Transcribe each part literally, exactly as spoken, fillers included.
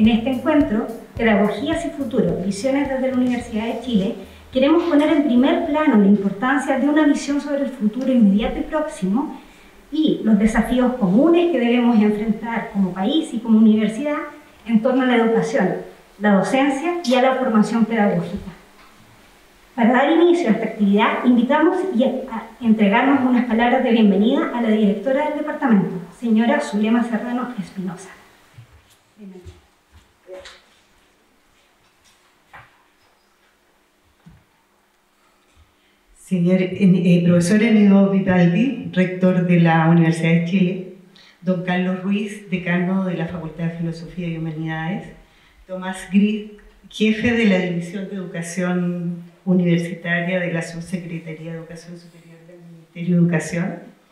En este encuentro, Pedagogías y Futuro, Visiones desde la Universidad de Chile, queremos poner en primer plano la importancia de una visión sobre el futuro inmediato y próximo y los desafíos comunes que debemos enfrentar como país y como universidad en torno a la educación, la docencia y a la formación pedagógica. Para dar inicio a esta actividad, invitamos a entregarnos unas palabras de bienvenida a la directora del departamento, señora Zulema Serrano Espinosa. Señor eh, profesor Enido Vivaldi, rector de la Universidad de Chile, don Carlos Ruiz, decano de la Facultad de Filosofía y Humanidades, Tomás Gris, jefe de la División de Educación Universitaria de la Subsecretaría de Educación Superior del Ministerio de Educación,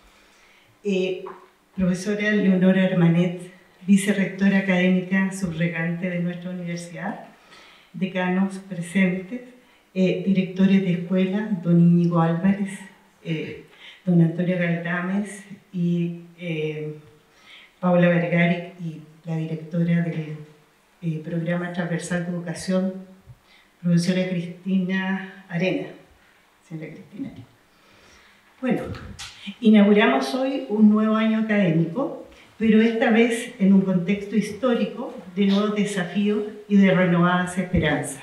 eh, profesora Leonora Hermanet, vicerrectora académica subregante de nuestra universidad, decanos presentes, Eh, directores de escuela, don Íñigo Álvarez, eh, don Antonio Galdames y eh, Paula Vergari, y la directora del eh, programa transversal de educación, profesora Cristina Arena. Señora Cristina Arena. Bueno, inauguramos hoy un nuevo año académico, pero esta vez en un contexto histórico de nuevos desafíos y de renovadas esperanzas.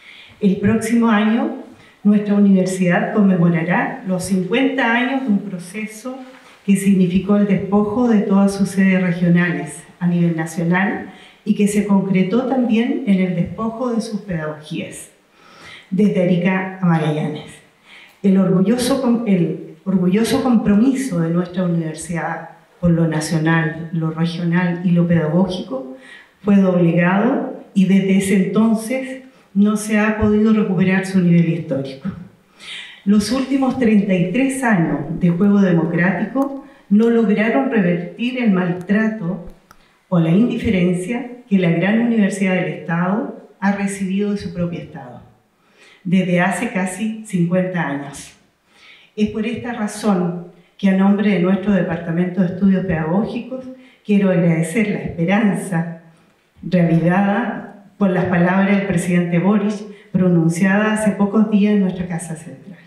El próximo año, nuestra universidad conmemorará los cincuenta años de un proceso que significó el despojo de todas sus sedes regionales a nivel nacional y que se concretó también en el despojo de sus pedagogías, desde Arica a Magallanes. El orgulloso, el orgulloso compromiso de nuestra universidad por lo nacional, lo regional y lo pedagógico fue doblegado y desde ese entonces no se ha podido recuperar su nivel histórico. Los últimos treinta y tres años de juego democrático no lograron revertir el maltrato o la indiferencia que la gran universidad del Estado ha recibido de su propio Estado, desde hace casi cincuenta años. Es por esta razón que a nombre de nuestro Departamento de Estudios Pedagógicos quiero agradecer la esperanza reavivada por las palabras del presidente Boric, pronunciadas hace pocos días en nuestra Casa Central.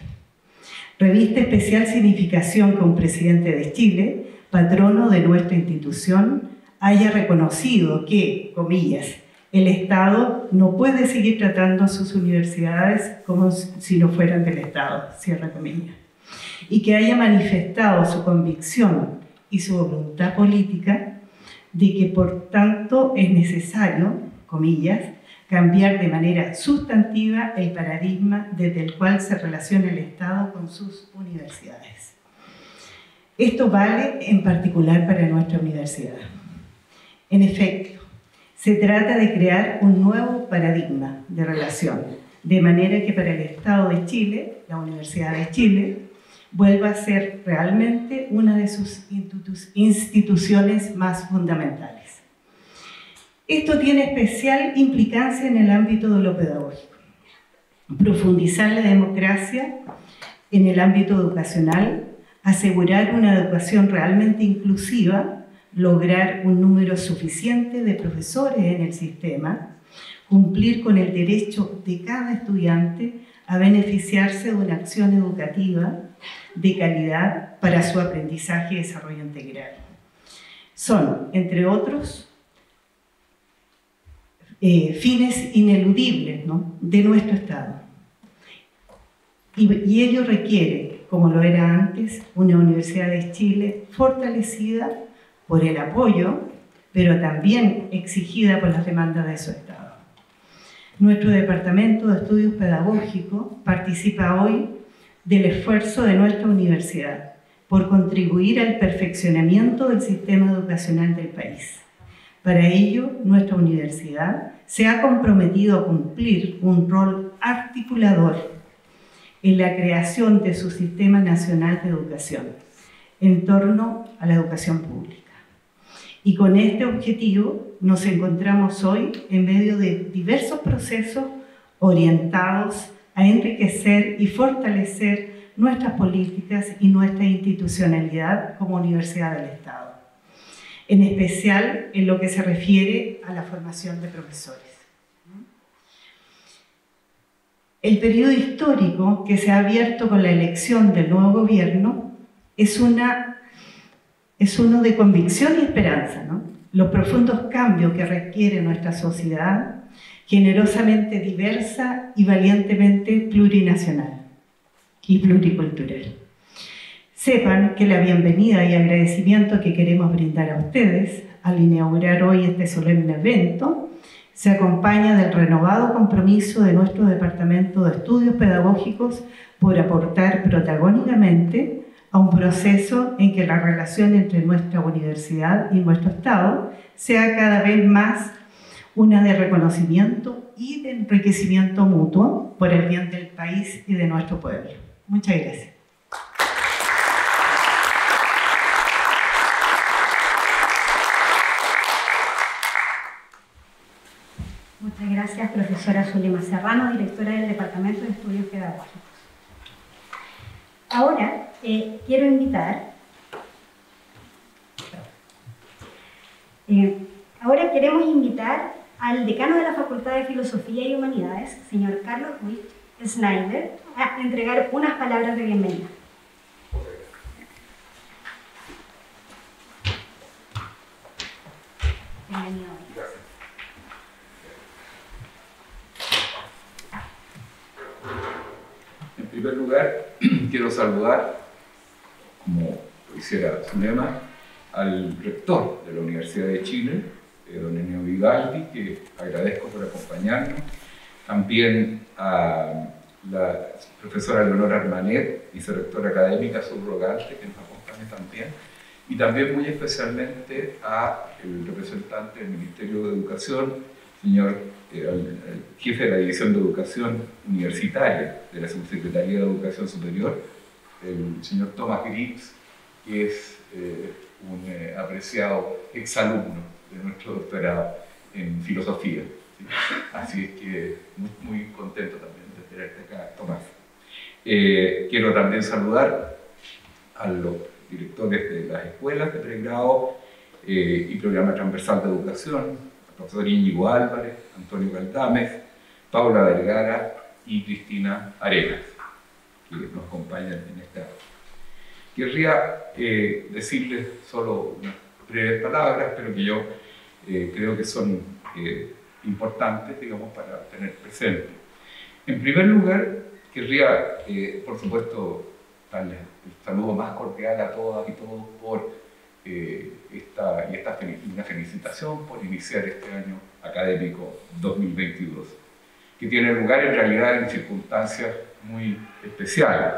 Reviste especial significación que un presidente de Chile, patrono de nuestra institución, haya reconocido que, comillas, el Estado no puede seguir tratando a sus universidades como si no fueran del Estado, cierra comillas, y que haya manifestado su convicción y su voluntad política de que, por tanto, es necesario, comillas, cambiar de manera sustantiva el paradigma desde el cual se relaciona el Estado con sus universidades. Esto vale en particular para nuestra universidad. En efecto, se trata de crear un nuevo paradigma de relación, de manera que para el Estado de Chile, la Universidad de Chile, vuelva a ser realmente una de sus instituciones más fundamentales. Esto tiene especial implicancia en el ámbito de lo pedagógico. Profundizar la democracia en el ámbito educacional, asegurar una educación realmente inclusiva, lograr un número suficiente de profesores en el sistema, cumplir con el derecho de cada estudiante a beneficiarse de una acción educativa de calidad para su aprendizaje y desarrollo integral. Son, entre otros, Eh, fines ineludibles, ¿no?, de nuestro Estado. Y, y ello requiere, como lo era antes, una Universidad de Chile fortalecida por el apoyo, pero también exigida por las demandas de su Estado. Nuestro Departamento de Estudios Pedagógicos participa hoy del esfuerzo de nuestra universidad por contribuir al perfeccionamiento del sistema educacional del país. Para ello, nuestra universidad se ha comprometido a cumplir un rol articulador en la creación de su Sistema Nacional de Educación en torno a la educación pública. Y con este objetivo nos encontramos hoy en medio de diversos procesos orientados a enriquecer y fortalecer nuestras políticas y nuestra institucionalidad como Universidad del Estado. en especial en lo que se refiere a la formación de profesores. El periodo histórico que se ha abierto con la elección del nuevo gobierno es, una, es uno de convicción y esperanza, ¿no? Los profundos cambios que requiere nuestra sociedad, generosamente diversa y valientemente plurinacional y pluricultural. Sepan que la bienvenida y agradecimiento que queremos brindar a ustedes al inaugurar hoy este solemne evento se acompaña del renovado compromiso de nuestro Departamento de Estudios Pedagógicos por aportar protagónicamente a un proceso en que la relación entre nuestra universidad y nuestro Estado sea cada vez más una de reconocimiento y de enriquecimiento mutuo por el bien del país y de nuestro pueblo. Muchas gracias. Muchas gracias, profesora Zulema Serrano, directora del Departamento de Estudios Pedagógicos. Ahora eh, quiero invitar, eh, ahora queremos invitar al decano de la Facultad de Filosofía y Humanidades, señor Carlos Ruiz Schneider, a entregar unas palabras de bienvenida. Bienvenido. En primer lugar, quiero saludar, como lo hiciera Zulema, al rector de la Universidad de Chile, eh, don Ennio Vivaldi, que agradezco por acompañarnos. También a la profesora Leonora Armanet, vicerrectora académica subrogante, que nos acompaña también. Y también muy especialmente a el representante del Ministerio de Educación, señor eh, el, el jefe de la División de Educación Universitaria de la Subsecretaría de Educación Superior, el señor Thomas Grips, que es eh, un eh, apreciado exalumno de nuestro doctorado en filosofía. ¿Sí? Así es que muy, muy contento también de tenerte acá, Tomás. Eh, quiero también saludar a los directores de las escuelas de pregrado eh, y programa transversal de educación, al profesor Íñigo Álvarez, Antonio Galdames, Paula Vergara y Cristina Arenas, que nos acompañan en esta. Querría eh, decirles solo unas breves palabras, pero que yo eh, creo que son eh, importantes, digamos, para tener presente. En primer lugar, querría, eh, por supuesto, darles el saludo más cordial a todas y todos por eh, esta, y esta una felicitación por iniciar este año académico dos mil veintidós, que tiene lugar en realidad en circunstancias muy especiales.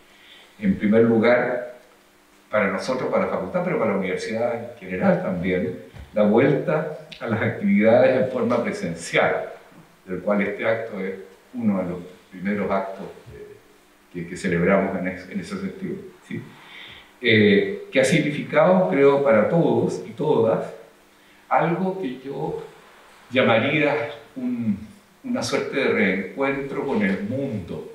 En primer lugar, para nosotros, para la facultad, pero para la universidad en general también, la vuelta a las actividades en forma presencial, del cual este acto es uno de los primeros actos eh, que, que celebramos en, es, en ese sentido. ¿Sí? Eh, que ha significado, creo, para todos y todas, algo que yo llamaría un, una suerte de reencuentro con el mundo.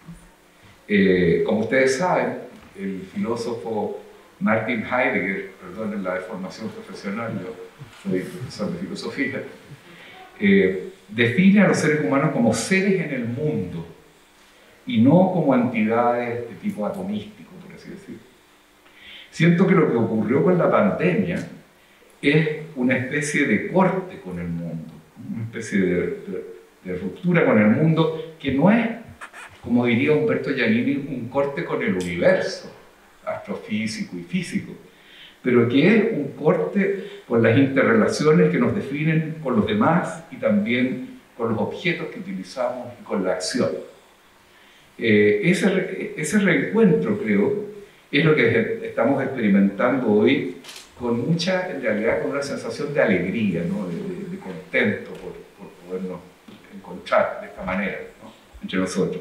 Eh, como ustedes saben, el filósofo Martin Heidegger, perdonen la deformación profesional, yo soy profesor de filosofía, eh, define a los seres humanos como seres en el mundo y no como entidades de tipo atomístico, por así decirlo. Siento que lo que ocurrió con la pandemia es una especie de corte con el mundo, una especie de, de, de ruptura con el mundo que no es, como diría Humberto Giannini, un corte con el universo astrofísico y físico, pero que es un corte con las interrelaciones que nos definen con los demás y también con los objetos que utilizamos y con la acción. Eh, ese, re, ese reencuentro, creo, es lo que estamos experimentando hoy con mucha, en realidad, con una sensación de alegría, ¿no? de, de, de contento por, por podernos encontrar de esta manera, ¿no? entre nosotros.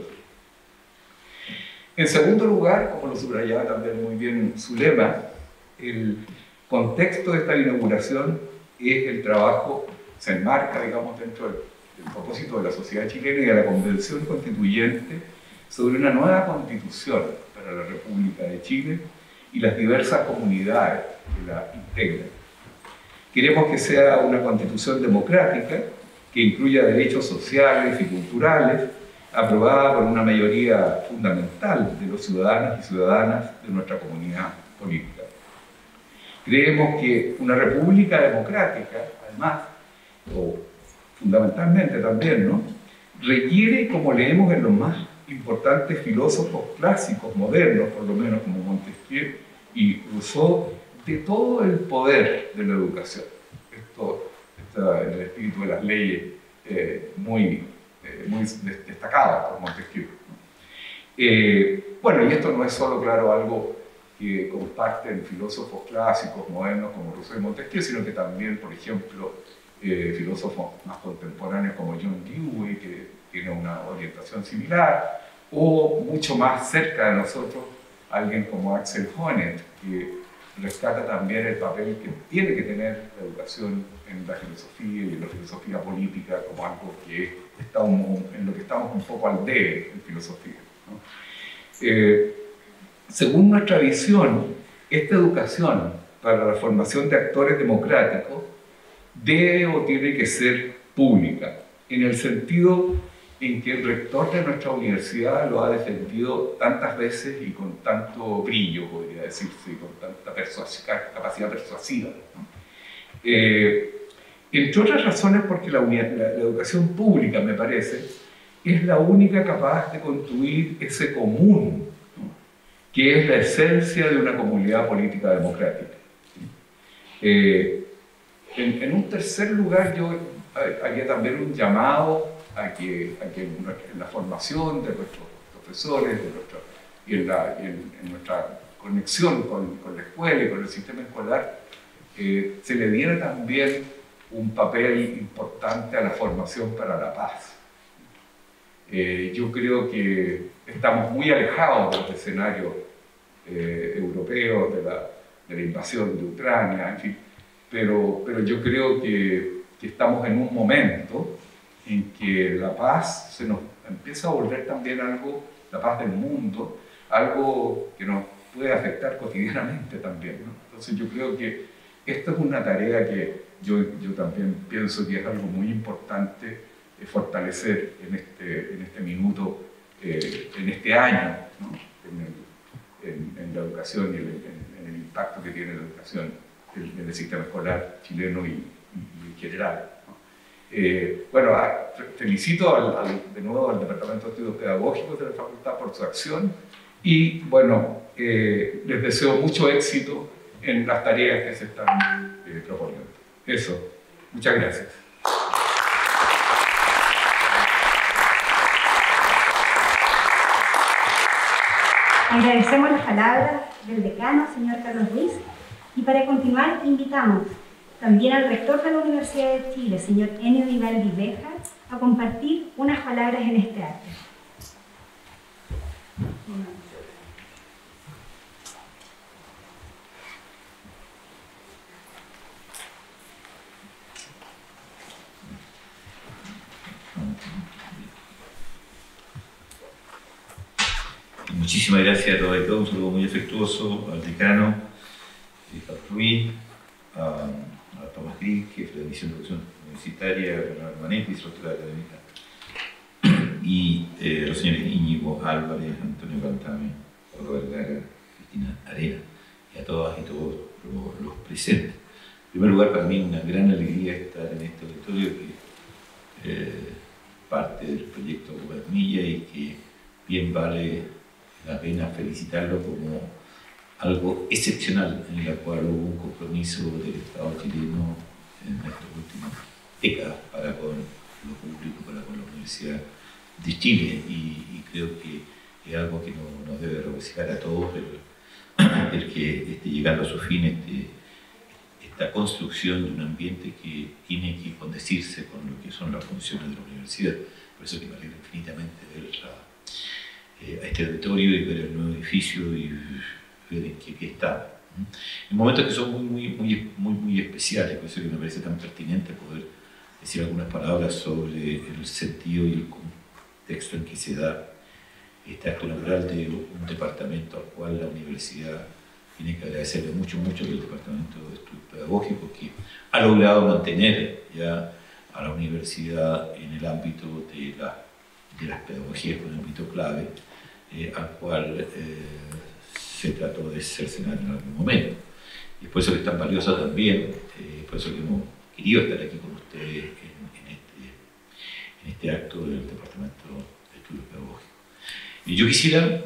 En segundo lugar, como lo subrayaba también muy bien Zulema, el contexto de esta inauguración es el trabajo, se enmarca, digamos, dentro del, del propósito de la sociedad chilena y de la Convención Constituyente sobre una nueva constitución para la República de Chile y las diversas comunidades que la integran. Queremos que sea una constitución democrática que incluya derechos sociales y culturales, aprobada por una mayoría fundamental de los ciudadanos y ciudadanas de nuestra comunidad política. Creemos que una república democrática, además, o fundamentalmente también, ¿no?, requiere, como leemos en los más importantes filósofos clásicos modernos, por lo menos como Montesquieu y Rousseau, de todo el poder de la educación. Esto está en el espíritu de las leyes eh, muy, eh, muy destacadas por Montesquieu, ¿no? Eh, bueno, y esto no es solo, claro, algo que comparten filósofos clásicos modernos como Rousseau y Montesquieu, sino que también, por ejemplo, eh, filósofos más contemporáneos como John Dewey, que tiene una orientación similar, o mucho más cerca de nosotros, alguien como Axel Honneth, que rescata también el papel que tiene que tener la educación en la filosofía y en la filosofía política como algo que está un, en lo que estamos un poco al debe en filosofía, ¿no? Eh, según nuestra visión, esta educación para la formación de actores democráticos debe o tiene que ser pública, en el sentido en que el rector de nuestra universidad lo ha defendido tantas veces y con tanto brillo, podría decirse, y con tanta capacidad persuasiva, ¿no? Eh, entre otras razones porque la, la, la educación pública, me parece, es la única capaz de construir ese común, ¿no?, que es la esencia de una comunidad política democrática. Eh, en, en un tercer lugar, yo haría también un llamado a que, a que en, nuestra, en la formación de nuestros profesores de nuestra, y, en la, y en, en nuestra conexión con, con la escuela y con el sistema escolar, eh, se le diera también un papel importante a la formación para la paz. Eh, yo creo que estamos muy alejados del escenario eh, europeo, de la, de la invasión de Ucrania, en fin, pero, pero yo creo que, que estamos en un momento en que la paz se nos empieza a volver también algo, la paz del mundo, algo que nos puede afectar cotidianamente también, ¿no? Entonces yo creo que esta es una tarea que yo, yo también pienso que es algo muy importante eh, fortalecer en este, en este minuto, eh, en este año, ¿no?, en, el, en, en la educación y el, en, en el impacto que tiene la educación en, en el sistema escolar chileno y, y, y en general. Eh, bueno, felicito al, al, de nuevo al Departamento de Estudios Pedagógicos de la Facultad por su acción y, bueno, eh, les deseo mucho éxito en las tareas que se están eh, proponiendo. Eso, muchas gracias. Agradecemos las palabras del decano, señor Carlos Ruiz, y para continuar invitamos también al rector de la Universidad de Chile, señor Enio Vivaldi Beja, a compartir unas palabras en este acto. Muchísimas gracias a todos y todos, un saludo muy afectuoso al decano Carlos Ruiz, a a Tomás Gris, jefe de la División de Educación Universitaria, Bernardo Manetti, directora académica, y eh, los señores Íñigo Álvarez, Antonio Cantame, Pablo Vergara, Cristina Arena, y a todas y todos los, los presentes. En primer lugar, para mí una gran alegría estar en este auditorio que eh, parte del proyecto Gobernilla y que bien vale la pena felicitarlo como algo excepcional en la cual hubo un compromiso del Estado chileno en estas últimas décadas para con lo público, para con la Universidad de Chile, y, y creo que es algo que no, nos debe regocijar a todos el, el que esté llegando a su fin este, esta construcción de un ambiente que tiene que condecirse con lo que son las funciones de la universidad. Por eso que me alegro infinitamente ver la, eh, a este auditorio y ver el nuevo edificio y ver en qué, qué está. En momentos que son muy, muy, muy, muy, muy especiales, por eso que me parece tan pertinente poder decir algunas palabras sobre el sentido y el contexto en que se da este acto natural de un departamento al cual la universidad tiene que agradecerle mucho, mucho al Departamento de Estudios Pedagógicos, que ha logrado mantener ya a la universidad en el ámbito de, la, de las pedagogías, un ámbito clave, eh, al cual eh, se trató de cercenar en algún momento. Y es por eso que es tan valiosa también, eh, por eso que hemos querido estar aquí con ustedes en, en, este, en este acto del Departamento de Estudios Pedagógicos. Y yo quisiera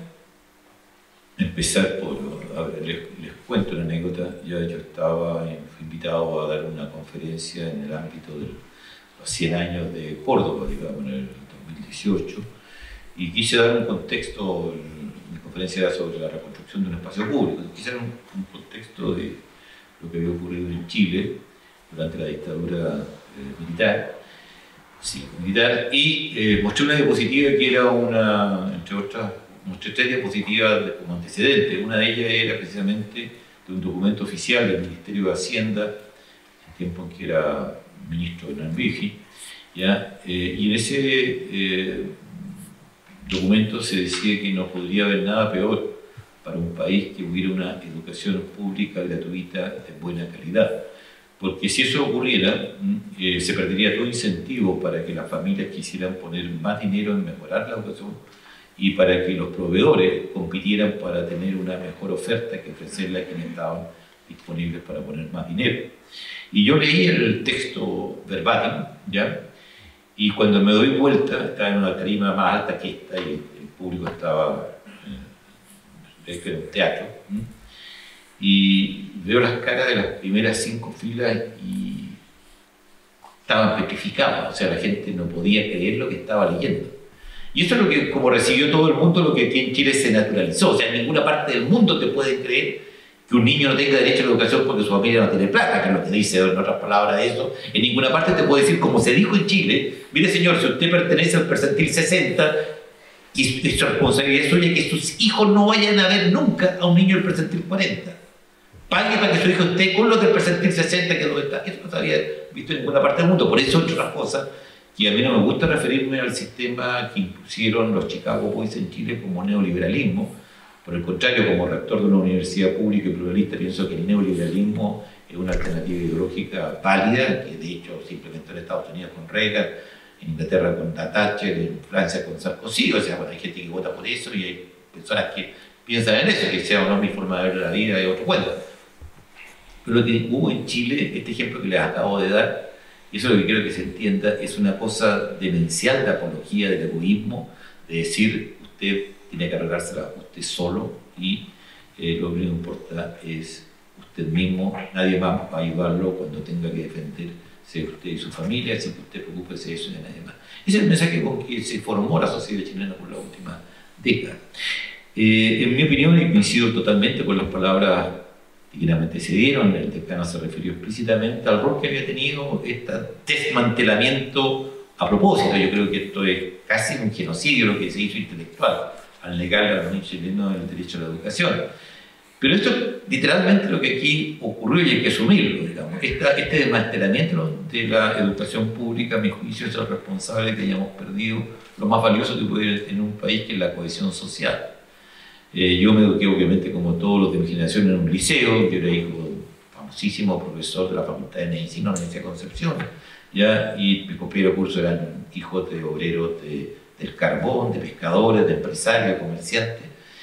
empezar por, a ver, les, les cuento una anécdota. Ya yo estaba, fui invitado a dar una conferencia en el ámbito de los cien años de Córdoba, digamos, en el dos mil dieciocho, y quise dar un contexto, mi conferencia era sobre la reconstrucción de un espacio público, quise dar un, un contexto de lo que había ocurrido en Chile durante la dictadura eh, militar, sí, militar, y eh, mostré una diapositiva que era una, entre otras, mostré tres diapositivas de, como antecedente. Una de ellas era precisamente de un documento oficial del Ministerio de Hacienda, en tiempo en que era ministro Hernán Vigi, ¿ya? Eh, y en ese eh, documento se decía que no podría haber nada peor para un país que hubiera una educación pública gratuita de buena calidad. Porque si eso ocurriera, eh, se perdería todo incentivo para que las familias quisieran poner más dinero en mejorar la educación y para que los proveedores compitieran para tener una mejor oferta que ofrecerle a quienes estaban disponibles para poner más dinero. Y yo leí el texto verbatim, ¿ya? Y cuando me doy vuelta, estaba en una tarima más alta que esta y el público estaba, eh, que era un teatro, ¿m? Y veo las caras de las primeras cinco filas y estaban petrificados, o sea, la gente no podía creer lo que estaba leyendo. Y eso es lo que, como recibió todo el mundo, lo que aquí en Chile se naturalizó. O sea, en ninguna parte del mundo te pueden creer que un niño no tenga derecho a la educación porque su familia no tiene plata, que es lo que dice en otras palabras eso. En ninguna parte te puede decir, como se dijo en Chile, mire señor, si usted pertenece al percentil sesenta, y es su responsabilidad suya que sus hijos no vayan a ver nunca a un niño del percentil cuarenta. Pague para que su hijo esté con los del percentil sesenta, que es donde está. Eso no se había visto en ninguna parte del mundo. Por eso, entre otras cosas, y a mí no me gusta referirme al sistema que impusieron los Chicago Boys en Chile como neoliberalismo. Por el contrario, como rector de una universidad pública y pluralista, pienso que el neoliberalismo es una alternativa ideológica válida, que de hecho se implementó en Estados Unidos con Reagan, en Inglaterra con Thatcher, en Francia con Sarkozy. O sea, bueno, hay gente que vota por eso y hay personas que piensan en eso, que sea o no mi forma de ver la vida de otro cuento. Pero lo que hubo en Chile, este ejemplo que les acabo de dar, y eso es lo que quiero que se entienda, es una cosa demencial de apología del egoísmo, de decir, usted tiene que arreglársela usted solo y eh, lo que le importa es usted mismo, nadie más va a ayudarlo cuando tenga que defenderse usted y su familia, así que usted preocúpese de eso y de nadie más. Ese es el mensaje con que se formó la sociedad chilena por la última década. Eh, en mi opinión, y coincido totalmente con las palabras que me antecedieron, el decano se refirió explícitamente al rol que había tenido este desmantelamiento a propósito. Yo creo que esto es casi un genocidio lo que se hizo intelectual al negarle a los niños chilenos el derecho a la educación. Pero esto es literalmente lo que aquí ocurrió y hay que asumirlo, digamos. Esta, este desmantelamiento de la educación pública, a mi juicio, es el responsable de que hayamos perdido lo más valioso que puede haber en un país, que es la cohesión social. Eh, yo me eduqué, obviamente, como todos los de mi generación, en un liceo. Yo era hijo de un famosísimo profesor de la Facultad de Medicina, la Universidad de Concepción, ¿ya? Y mis compañeros de curso eran hijos de obreros de, del carbón, de pescadores, de empresarios, de comerciantes.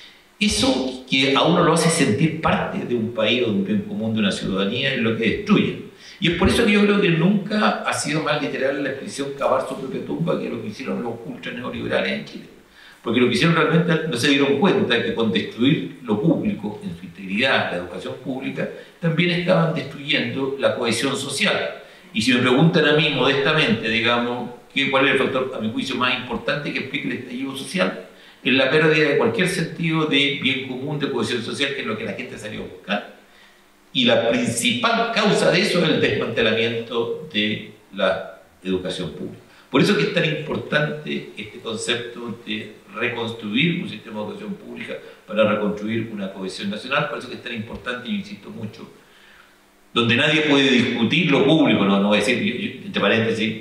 Eso que a uno lo hace sentir parte de un país o de un bien común, de una ciudadanía, es lo que destruye. Y es por eso que yo creo que nunca ha sido más literal la expresión cavar su propia tumba que lo que hicieron los ultra neoliberales en Chile. Porque lo que hicieron realmente, no se dieron cuenta que con destruir lo público en su integridad, la educación pública, también estaban destruyendo la cohesión social. Y si me preguntan a mí modestamente, digamos, ¿cuál es el factor, a mi juicio, más importante que explique el estallido social? Es la pérdida de cualquier sentido de bien común, de cohesión social, que es lo que la gente salió a buscar. Y la principal causa de eso es el desmantelamiento de la educación pública. Por eso que es tan importante este concepto de reconstruir un sistema de educación pública para reconstruir una cohesión nacional. Por eso que es tan importante, y yo insisto mucho, donde nadie puede discutir lo público, no, no voy a decir, yo, yo, entre paréntesis,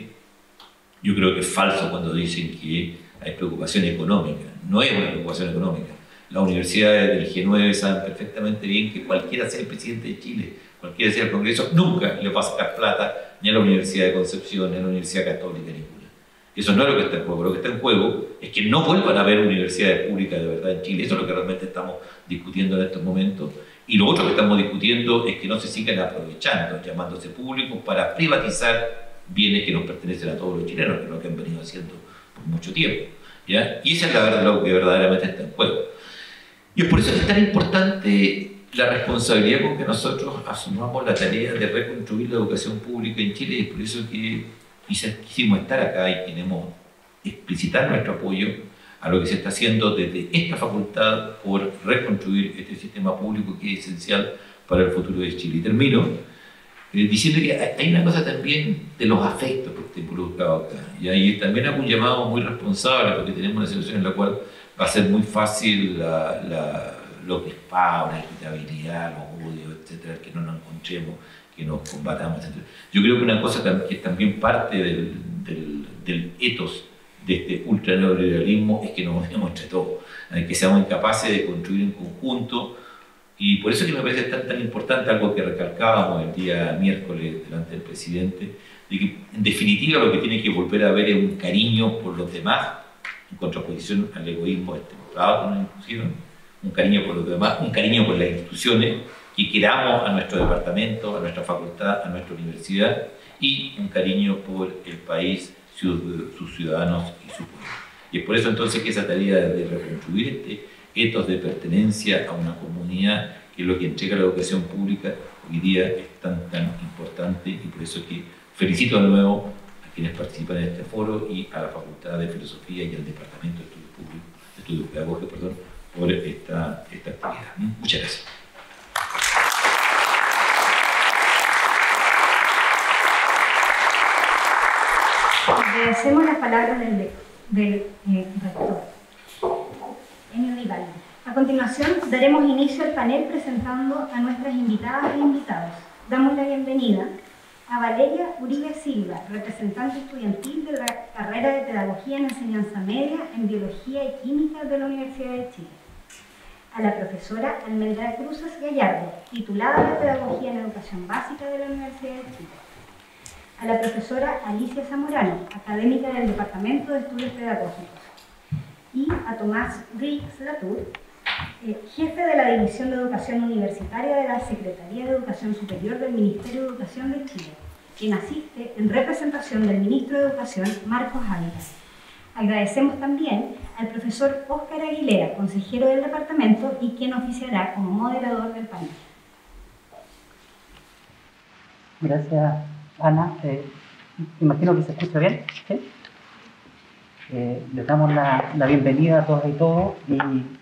yo creo que es falso cuando dicen que hay preocupación económica. No es una preocupación económica. Las universidades del G nueve saben perfectamente bien que cualquiera sea el presidente de Chile, cualquiera sea el Congreso, nunca le va a sacar plata ni a la Universidad de Concepción, ni a la Universidad Católica, ninguna. Eso no es lo que está en juego. Lo que está en juego es que no vuelvan a haber universidades públicas de verdad en Chile. Eso es lo que realmente estamos discutiendo en estos momentos. Y lo otro que estamos discutiendo es que no se sigan aprovechando, llamándose públicos, para privatizar bienes que nos pertenecen a todos los chilenos, que es lo que han venido haciendo por mucho tiempo, ¿ya? Y esa es la verdad, lo que verdaderamente está en juego. Y es por eso que es tan importante la responsabilidad con que nosotros asumamos la tarea de reconstruir la educación pública en Chile, y es por eso que quizás quisimos estar acá y queremos explicitar nuestro apoyo a lo que se está haciendo desde esta facultad por reconstruir este sistema público que es esencial para el futuro de Chile. Y termino eh, diciendo que hay una cosa también de los afectos que está involucrado acá, y ahí también hago un llamado muy responsable, porque tenemos una situación en la cual va a ser muy fácil la, la, los disparos, la irritabilidad, los odios, etcétera, que no nos encontremos, que nos combatamos, etcétera. Yo creo que una cosa que es también parte del, del, del ethos de este ultra neoliberalismo es que nos odiamos entre todos, que seamos incapaces de construir en conjunto. Y por eso que me parece tan, tan importante algo que recalcábamos el día miércoles delante del presidente, de que en definitiva lo que tiene que volver a haber es un cariño por los demás, en contraposición al egoísmo destemplado que nos impusieron, un cariño por los demás, un cariño por las instituciones, que queramos a nuestro departamento, a nuestra facultad, a nuestra universidad, y un cariño por el país, sus ciudadanos y su pueblo. Y es por eso entonces que esa tarea de reconstruir este ethos de pertenencia a una comunidad, que es lo que entrega la educación pública hoy día, es tan, tan importante, y por eso que felicito de nuevo a quienes participan en este foro y a la Facultad de Filosofía y al Departamento de Estudios Públicos, de Estudios Pedagógicos, perdón, por esta, esta actividad. Muchas gracias. Agradecemos las palabras del, del eh, rector. A continuación, daremos inicio al panel presentando a nuestras invitadas e invitados. Damos la bienvenida a Valeria Uribe Silva, representante estudiantil de la carrera de Pedagogía en Enseñanza Media en Biología y Química de la Universidad de Chile. A la profesora Almendra Cruzes Gallardo, titulada de Pedagogía en Educación Básica de la Universidad de Chile. A la profesora Alicia Zamorano, académica del Departamento de Estudios Pedagógicos. Y a Tomás Griggs Latour, eh, jefe de la División de Educación Universitaria de la Secretaría de Educación Superior del Ministerio de Educación de Chile, quien asiste en representación del Ministro de Educación, Marcos Ávila. Agradecemos también al profesor Óscar Aguilera, consejero del departamento y quien oficiará como moderador del panel. Gracias, Ana. Eh, imagino que se escucha bien, ¿sí? Eh, les damos la, la bienvenida a todas y todos y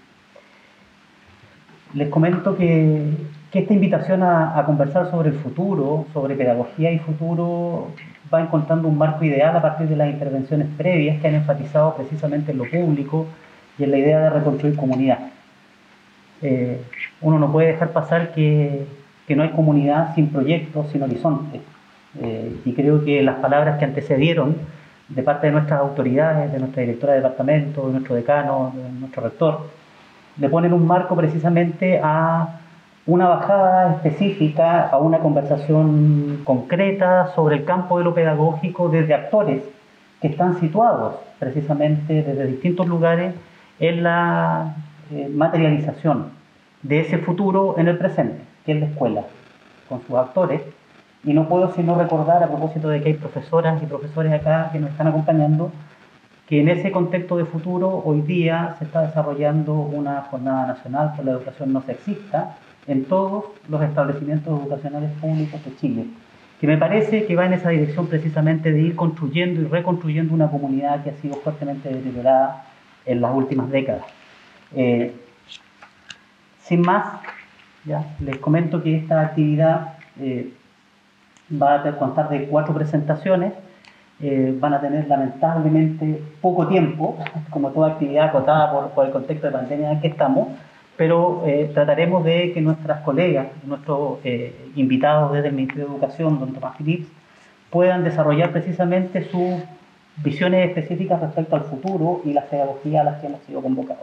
les comento que, que esta invitación a, a conversar sobre el futuro, sobre pedagogía y futuro, va encontrando un marco ideal a partir de las intervenciones previas que han enfatizado precisamente en lo público y en la idea de reconstruir comunidad. Eh, uno no puede dejar pasar que, que no hay comunidad sin proyectos, sin horizonte. Eh, y creo que las palabras que antecedieron de parte de nuestras autoridades, de nuestra directora de departamento, de nuestro decano, de nuestro rector, le ponen un marco precisamente a una bajada específica, a una conversación concreta sobre el campo de lo pedagógico desde actores que están situados precisamente desde distintos lugares en la eh, materialización de ese futuro en el presente, que es la escuela, con sus actores. Y no puedo sino recordar, a propósito de que hay profesoras y profesores acá que nos están acompañando, que en ese contexto de futuro hoy día se está desarrollando una jornada nacional por la educación no sexista en todos los establecimientos educacionales públicos de Chile, que me parece que va en esa dirección precisamente de ir construyendo y reconstruyendo una comunidad que ha sido fuertemente deteriorada en las últimas décadas. Eh, sin más, ya les comento que esta actividad eh, va a contar de cuatro presentaciones. Eh, van a tener lamentablemente poco tiempo, como toda actividad acotada por, por el contexto de pandemia en el que estamos, pero eh, trataremos de que nuestras colegas, nuestros eh, invitados desde el Ministerio de Educación, don Tomás Phillips, puedan desarrollar precisamente sus visiones específicas respecto al futuro y la pedagogía a las que hemos sido convocados.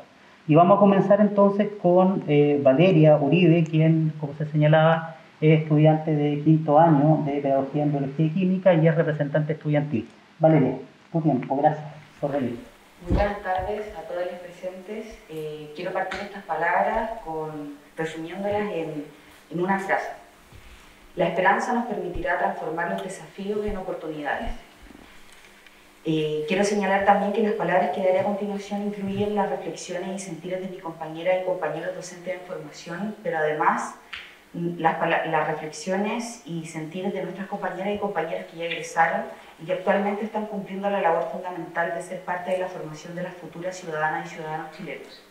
Y vamos a comenzar entonces con eh, Valeria Uribe, quien, como se señalaba, es estudiante de quinto año de Pedagogía en Biología y Química y es representante estudiantil. Valeria, tu tiempo, gracias por venir. Muy buenas tardes a todos los presentes. Eh, quiero partir estas palabras con, resumiéndolas en, en una frase. La esperanza nos permitirá transformar los desafíos en oportunidades. Eh, quiero señalar también que las palabras que daré a continuación incluyen las reflexiones y sentires de mi compañera y compañeros docentes de formación, pero además las, las reflexiones y sentires de nuestras compañeras y compañeros que ya egresaron y que actualmente están cumpliendo la labor fundamental de ser parte de la formación de las futuras ciudadanas y ciudadanos chilenos.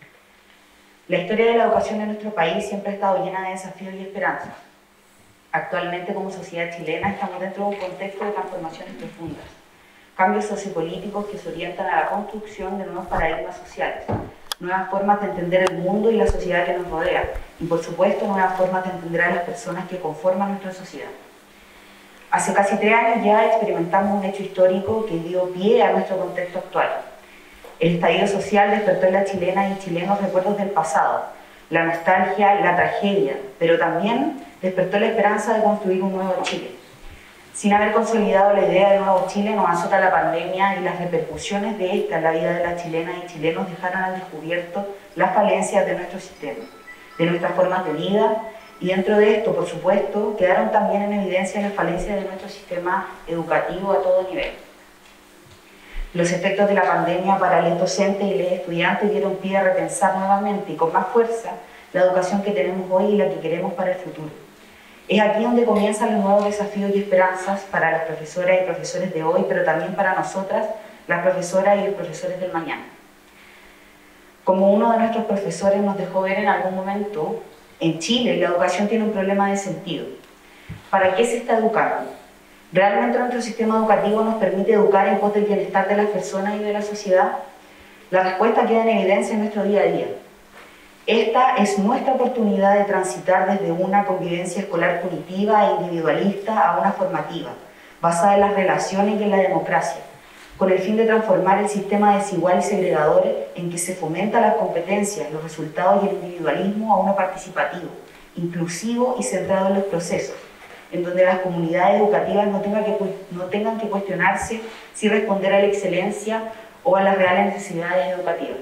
La historia de la educación en nuestro país siempre ha estado llena de desafíos y esperanzas. Actualmente, como sociedad chilena, estamos dentro de un contexto de transformaciones profundas, cambios sociopolíticos que se orientan a la construcción de nuevos paradigmas sociales, nuevas formas de entender el mundo y la sociedad que nos rodea, y por supuesto nuevas formas de entender a las personas que conforman nuestra sociedad. Hace casi tres años ya experimentamos un hecho histórico que dio pie a nuestro contexto actual. El estallido social despertó en las chilenas y chilenos recuerdos del pasado, la nostalgia, la tragedia, pero también despertó la esperanza de construir un nuevo Chile. Sin haber consolidado la idea de nuevo Chile, nos azota la pandemia y las repercusiones de esta en la vida de las chilenas y chilenos dejaron al descubierto las falencias de nuestro sistema, de nuestras formas de vida, y dentro de esto, por supuesto, quedaron también en evidencia las falencias de nuestro sistema educativo a todo nivel. Los efectos de la pandemia para los docentes y los estudiantes dieron pie a repensar nuevamente y con más fuerza la educación que tenemos hoy y la que queremos para el futuro. Es aquí donde comienzan los nuevos desafíos y esperanzas para las profesoras y profesores de hoy, pero también para nosotras, las profesoras y los profesores del mañana. Como uno de nuestros profesores nos dejó ver en algún momento, en Chile la educación tiene un problema de sentido. ¿Para qué se está educando? ¿Realmente nuestro sistema educativo nos permite educar en pos del bienestar de las personas y de la sociedad? La respuesta queda en evidencia en nuestro día a día. Esta es nuestra oportunidad de transitar desde una convivencia escolar punitiva e individualista a una formativa, basada en las relaciones y en la democracia, con el fin de transformar el sistema desigual y segregador en que se fomentan las competencias, los resultados y el individualismo a uno participativo, inclusivo y centrado en los procesos, en donde las comunidades educativas no tengan que, no tengan que cuestionarse si responder a la excelencia o a las reales necesidades educativas.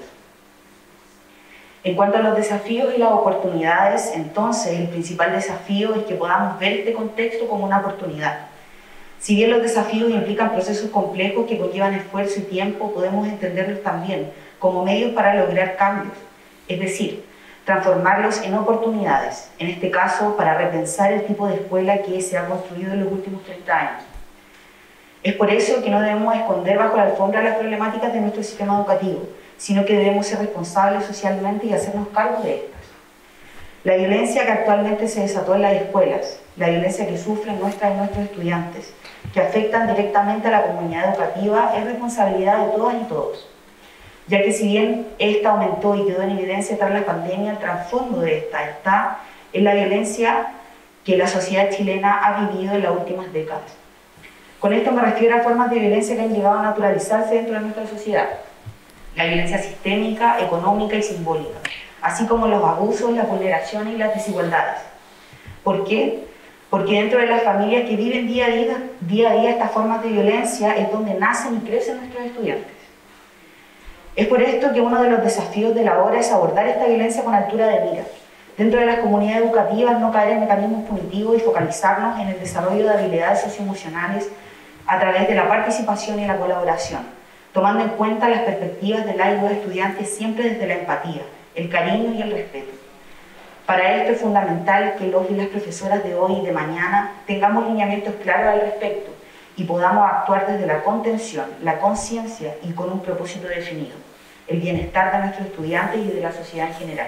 En cuanto a los desafíos y las oportunidades, entonces el principal desafío es que podamos ver este contexto como una oportunidad. Si bien los desafíos implican procesos complejos que conllevan esfuerzo y tiempo, podemos entenderlos también como medios para lograr cambios, es decir, transformarlos en oportunidades, en este caso para repensar el tipo de escuela que se ha construido en los últimos treinta años. Es por eso que no debemos esconder bajo la alfombra las problemáticas de nuestro sistema educativo, sino que debemos ser responsables socialmente y hacernos cargo de estas. La violencia que actualmente se desató en las escuelas, la violencia que sufren nuestras y nuestros estudiantes, que afectan directamente a la comunidad educativa, es responsabilidad de todas y todos, ya que si bien esta aumentó y quedó en evidencia tras la pandemia, el trasfondo de esta está en la violencia que la sociedad chilena ha vivido en las últimas décadas. Con esto me refiero a formas de violencia que han llegado a naturalizarse dentro de nuestra sociedad. La violencia sistémica, económica y simbólica, así como los abusos, las vulneraciones y las desigualdades. ¿Por qué? Porque dentro de las familias que viven día a día, día a día estas formas de violencia es donde nacen y crecen nuestros estudiantes. Es por esto que uno de los desafíos de la hora es abordar esta violencia con altura de mira. Dentro de las comunidades educativas no caer en mecanismos punitivos y focalizarnos en el desarrollo de habilidades socioemocionales a través de la participación y la colaboración, tomando en cuenta las perspectivas de las y los estudiantes siempre desde la empatía, el cariño y el respeto. Para esto es fundamental que los y las profesoras de hoy y de mañana tengamos lineamientos claros al respecto y podamos actuar desde la contención, la conciencia y con un propósito definido, el bienestar de nuestros estudiantes y de la sociedad en general.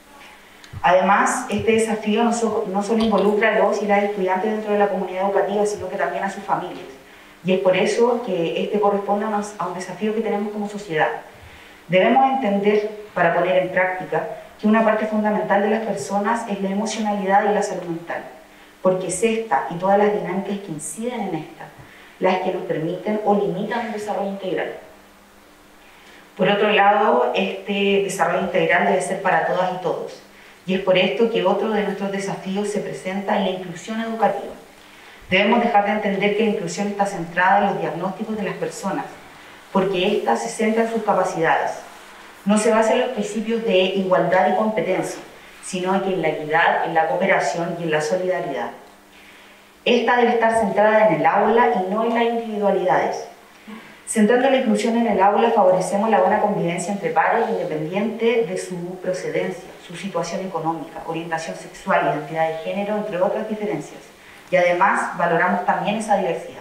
Además, este desafío no, so, no solo involucra a los y las estudiantes dentro de la comunidad educativa, sino que también a sus familias. Y es por eso que este corresponde a, a un desafío que tenemos como sociedad. Debemos entender, para poner en práctica, que una parte fundamental de las personas es la emocionalidad y la salud mental, porque es esta y todas las dinámicas que inciden en esta las que nos permiten o limitan un desarrollo integral. Por otro lado, este desarrollo integral debe ser para todas y todos. Y es por esto que otro de nuestros desafíos se presenta en la inclusión educativa. Debemos dejar de entender que la inclusión está centrada en los diagnósticos de las personas, porque ésta se centra en sus capacidades. No se basa en los principios de igualdad y competencia, sino que en la equidad, en la cooperación y en la solidaridad. Esta debe estar centrada en el aula y no en las individualidades. Centrando la inclusión en el aula, favorecemos la buena convivencia entre pares independiente de su procedencia, su situación económica, orientación sexual, identidad de género, entre otras diferencias. Y además valoramos también esa diversidad.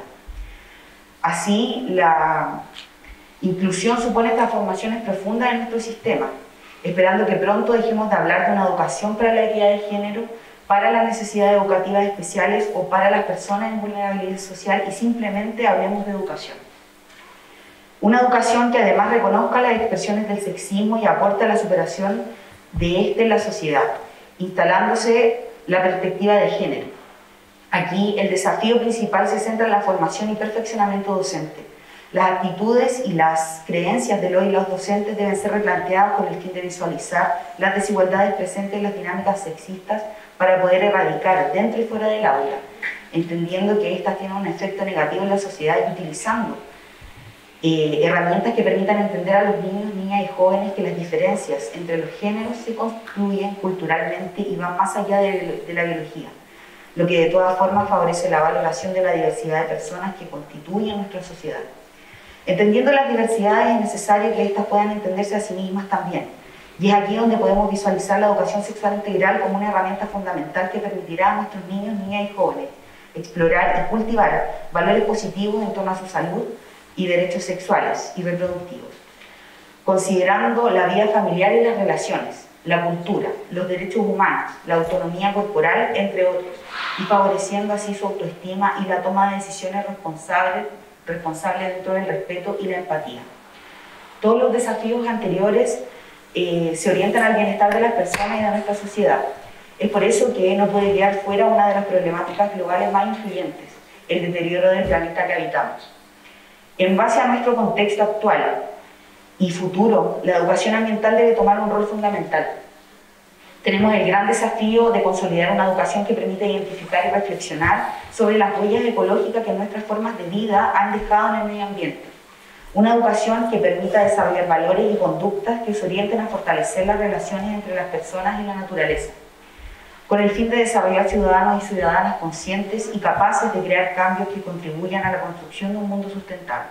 Así, la inclusión supone transformaciones profundas en nuestro sistema, esperando que pronto dejemos de hablar de una educación para la equidad de género, para las necesidades educativas especiales o para las personas en vulnerabilidad social y simplemente hablemos de educación. Una educación que además reconozca las expresiones del sexismo y aporte a la superación de este en la sociedad, instalándose la perspectiva de género. Aquí el desafío principal se centra en la formación y perfeccionamiento docente. Las actitudes y las creencias de los y los docentes deben ser replanteadas con el fin de visualizar las desigualdades presentes en las dinámicas sexistas para poder erradicar dentro y fuera del aula, entendiendo que éstas tienen un efecto negativo en la sociedad y utilizando eh, herramientas que permitan entender a los niños, niñas y jóvenes que las diferencias entre los géneros se construyen culturalmente y van más allá de, de la biología, lo que de todas formas favorece la valoración de la diversidad de personas que constituyen nuestra sociedad. Entendiendo las diversidades es necesario que éstas puedan entenderse a sí mismas también, y es aquí donde podemos visualizar la educación sexual integral como una herramienta fundamental que permitirá a nuestros niños, niñas y jóvenes explorar y cultivar valores positivos en torno a su salud y derechos sexuales y reproductivos, considerando la vida familiar y las relaciones, la cultura, los derechos humanos, la autonomía corporal, entre otros, y favoreciendo así su autoestima y la toma de decisiones responsables, responsables dentro del respeto y la empatía. Todos los desafíos anteriores eh, se orientan al bienestar de las personas y de nuestra sociedad. Es por eso que no puede quedar fuera una de las problemáticas globales más influyentes, el deterioro del planeta que habitamos. En base a nuestro contexto actual y futuro, la educación ambiental debe tomar un rol fundamental. Tenemos el gran desafío de consolidar una educación que permita identificar y reflexionar sobre las huellas ecológicas que nuestras formas de vida han dejado en el medio ambiente. Una educación que permita desarrollar valores y conductas que se orienten a fortalecer las relaciones entre las personas y la naturaleza, con el fin de desarrollar ciudadanos y ciudadanas conscientes y capaces de crear cambios que contribuyan a la construcción de un mundo sustentable.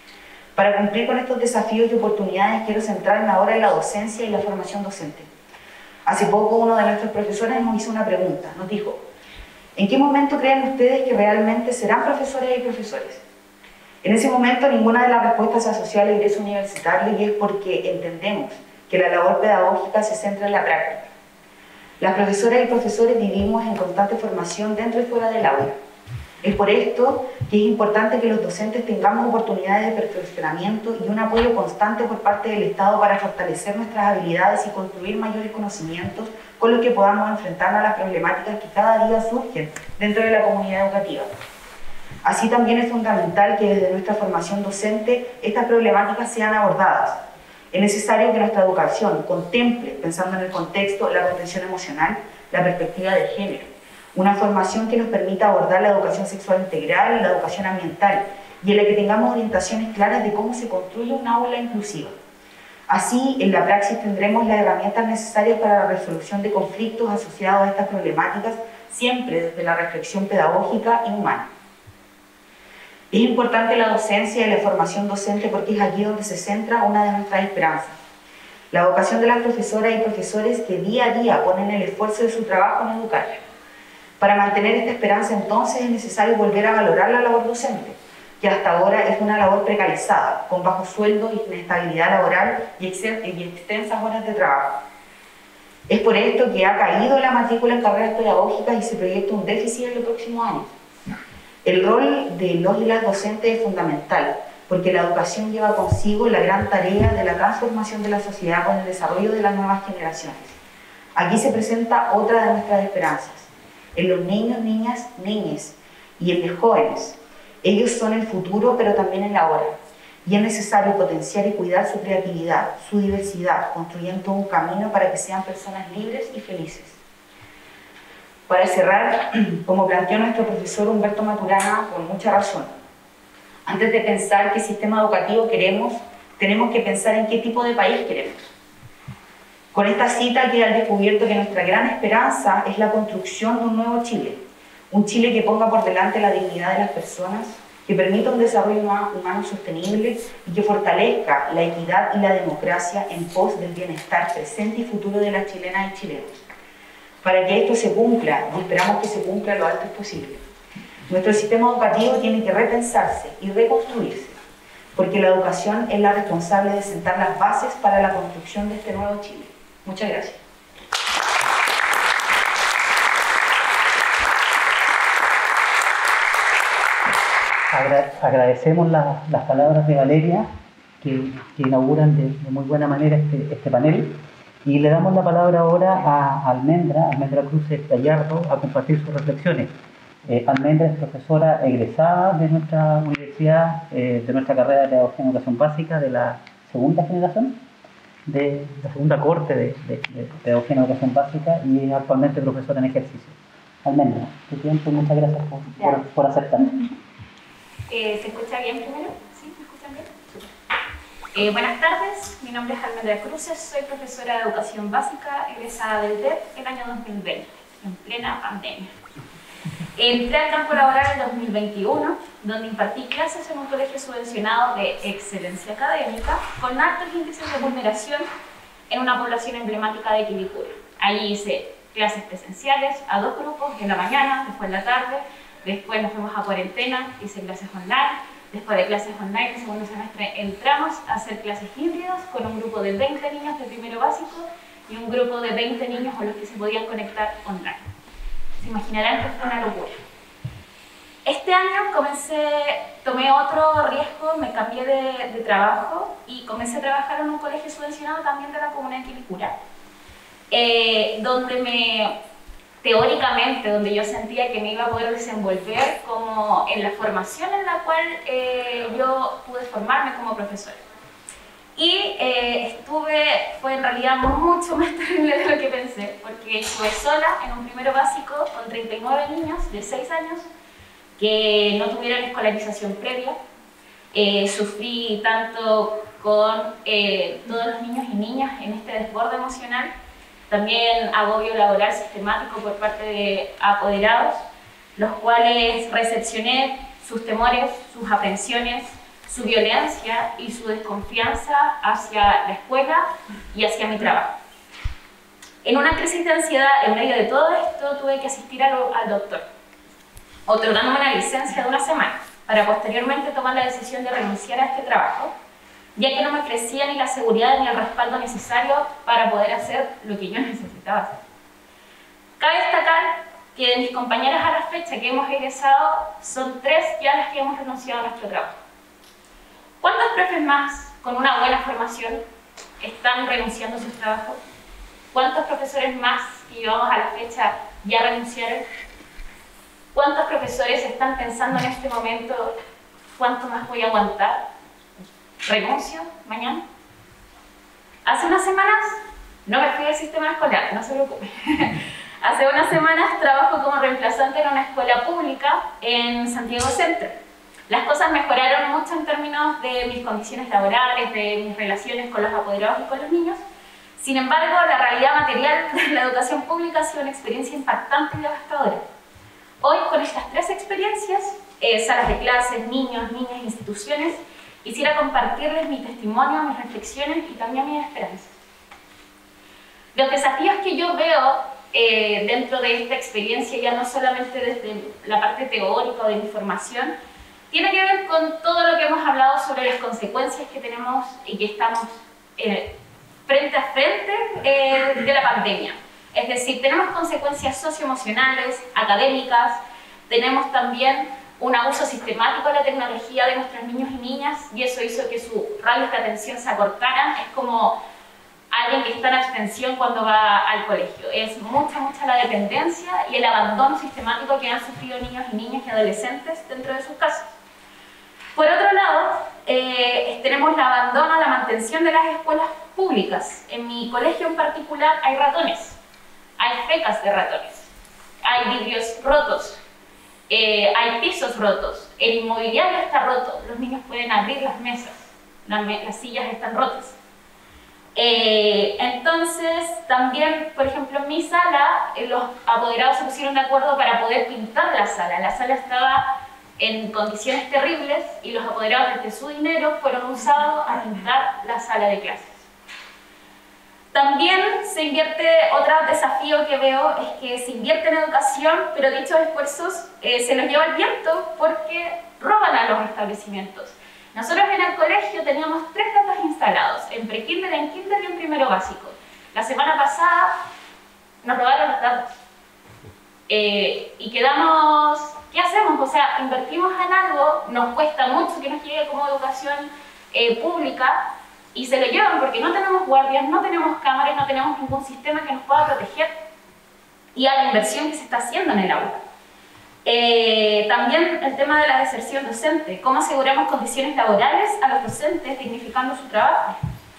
Para cumplir con estos desafíos y oportunidades, quiero centrarme ahora en la docencia y la formación docente. Hace poco uno de nuestros profesores nos hizo una pregunta, nos dijo: ¿en qué momento creen ustedes que realmente serán profesores y profesores? En ese momento ninguna de las respuestas se asoció al ingreso universitario, y es porque entendemos que la labor pedagógica se centra en la práctica. Las profesoras y profesores vivimos en constante formación dentro y fuera del aula. Es por esto que es importante que los docentes tengamos oportunidades de perfeccionamiento y un apoyo constante por parte del Estado para fortalecer nuestras habilidades y construir mayores conocimientos con los que podamos enfrentarnos a las problemáticas que cada día surgen dentro de la comunidad educativa. Así también es fundamental que desde nuestra formación docente estas problemáticas sean abordadas. Es necesario que nuestra educación contemple, pensando en el contexto, la contención emocional, la perspectiva de género, una formación que nos permita abordar la educación sexual integral y la educación ambiental, y en la que tengamos orientaciones claras de cómo se construye una aula inclusiva. Así, en la praxis tendremos las herramientas necesarias para la resolución de conflictos asociados a estas problemáticas, siempre desde la reflexión pedagógica y humana. Es importante la docencia y la formación docente porque es aquí donde se centra una de nuestras esperanzas. La vocación de las profesoras y profesores que día a día ponen el esfuerzo de su trabajo en educar. Para mantener esta esperanza, entonces, es necesario volver a valorar la labor docente, que hasta ahora es una labor precarizada, con bajo sueldo, inestabilidad laboral y extensas horas de trabajo. Es por esto que ha caído la matrícula en carreras pedagógicas y se proyecta un déficit en los próximos años. El rol de los y las docentes es fundamental, porque la educación lleva consigo la gran tarea de la transformación de la sociedad con el desarrollo de las nuevas generaciones. Aquí se presenta otra de nuestras esperanzas, en los niños, niñas, niñes y en los jóvenes. Ellos son el futuro, pero también el ahora. y es necesario potenciar y cuidar su creatividad, su diversidad, construyendo un camino para que sean personas libres y felices. Para cerrar, como planteó nuestro profesor Humberto Maturana, con mucha razón, antes de pensar qué sistema educativo queremos, tenemos que pensar en qué tipo de país queremos. Con esta cita queda al descubierto que nuestra gran esperanza es la construcción de un nuevo Chile, un Chile que ponga por delante la dignidad de las personas, que permita un desarrollo humano sostenible y que fortalezca la equidad y la democracia en pos del bienestar presente y futuro de las chilenas y chilenos. Para que esto se cumpla, y esperamos que se cumpla lo antes posible, nuestro sistema educativo tiene que repensarse y reconstruirse, porque la educación es la responsable de sentar las bases para la construcción de este nuevo Chile. Muchas gracias. Agra agradecemos la, las palabras de Valeria, que, que inauguran de, de muy buena manera este, este panel. Y le damos la palabra ahora a Almendra, Almendra Cruces Gallardo, a compartir sus reflexiones. Eh, Almendra es profesora egresada de nuestra universidad, eh, de nuestra carrera de Pedagogía en Educación Básica, de la segunda generación, de la segunda corte de, de, de Pedagogía en Educación Básica, y es actualmente profesora en ejercicio. Almendra, tu tiempo, muchas gracias por, por, por aceptar. Eh, ¿Se escucha bien primero? ¿Sí? ¿Me escuchan bien? Eh, buenas tardes, mi nombre es Almendra Cruces, soy profesora de Educación Básica, egresada del D E P el año dos mil veinte, en plena pandemia. Entré al campo laboral en dos mil veintiuno, donde impartí clases en un colegio subvencionado de excelencia académica, con altos índices de vulneración en una población emblemática de Quilicura. Allí hice clases presenciales a dos grupos, en la mañana, después en la tarde, después nos fuimos a cuarentena, hice clases online. Después de clases online, en segundo semestre entramos a hacer clases híbridas con un grupo de veinte niños de primero básico y un grupo de veinte niños con los que se podían conectar online. Se imaginarán que fue una locura. Este año comencé, tomé otro riesgo, me cambié de, de trabajo y comencé a trabajar en un colegio subvencionado también de la comuna de Quilicura, eh, donde me... teóricamente, donde yo sentía que me iba a poder desenvolver como en la formación en la cual eh, yo pude formarme como profesora. Y eh, estuve, fue en realidad mucho más terrible de lo que pensé, porque estuve sola en un primero básico con treinta y nueve niños de seis años que no tuvieron escolarización previa. Eh, sufrí tanto con eh, todos los niños y niñas en este desborde emocional, también agobio laboral sistemático por parte de apoderados, los cuales recepcioné sus temores, sus aprensiones, su violencia y su desconfianza hacia la escuela y hacia mi trabajo. En una crisis de ansiedad, en medio de todo esto, tuve que asistir al, al doctor, otorgándome una licencia de una semana, para posteriormente tomar la decisión de renunciar a este trabajo, ya que no me ofrecía ni la seguridad ni el respaldo necesario para poder hacer lo que yo necesitaba hacer. Cabe destacar que de mis compañeras a la fecha que hemos egresado, son tres ya las que hemos renunciado a nuestro trabajo. ¿Cuántos profes más con una buena formación están renunciando a sus trabajos? ¿Cuántos profesores más que llevamos a la fecha ya renunciaron? ¿Cuántos profesores están pensando en este momento cuánto más voy a aguantar? ¿Renuncio mañana? Hace unas semanas no me fui del sistema escolar, no se preocupe. Hace unas semanas trabajo como reemplazante en una escuela pública en Santiago Centro. Las cosas mejoraron mucho en términos de mis condiciones laborales, de mis relaciones con los apoderados y con los niños. Sin embargo, la realidad material de la educación pública ha sido una experiencia impactante y devastadora. Hoy, con estas tres experiencias, eh, salas de clases, niños, niñas, instituciones, quisiera compartirles mi testimonio, mis reflexiones y también mis esperanzas. Los desafíos que yo veo eh, dentro de esta experiencia, ya no solamente desde la parte teórica o de mi formación, tiene que ver con todo lo que hemos hablado sobre las consecuencias que tenemos y que estamos eh, frente a frente eh, de la pandemia. Es decir, tenemos consecuencias socioemocionales, académicas, tenemos también un abuso sistemático de la tecnología de nuestros niños y niñas, y eso hizo que sus radios de atención se acortaran. Es como alguien que está en abstención cuando va al colegio. Es mucha, mucha la dependencia y el abandono sistemático que han sufrido niños y niñas y adolescentes dentro de sus casas. Por otro lado, eh, tenemos el abandono, la mantención de las escuelas públicas. En mi colegio en particular hay ratones, hay fecas de ratones, hay vidrios rotos, eh, hay pisos rotos, el inmobiliario está roto, los niños pueden abrir las mesas, las, me las sillas están rotas. Eh, entonces, también, por ejemplo, en mi sala, eh, los apoderados se pusieron de acuerdo para poder pintar la sala. La sala estaba en condiciones terribles y los apoderados desde su dinero fueron usados a pintar la sala de clases. También se invierte, otro desafío que veo es que se invierte en educación, pero dichos esfuerzos eh, se los lleva el viento porque roban a los establecimientos. Nosotros en el colegio teníamos tres datos instalados, en pre-kinder, en kinder y en primero básico. La semana pasada nos robaron los datos. Eh, y quedamos, ¿qué hacemos? O sea, invertimos en algo, nos cuesta mucho que nos llegue como educación eh, pública y se lo llevan porque no tenemos guardias, no tenemos cámaras, no tenemos ningún sistema que nos pueda proteger y a la inversión que se está haciendo en el aula. Eh, también el tema de la deserción docente, cómo aseguramos condiciones laborales a los docentes dignificando su trabajo.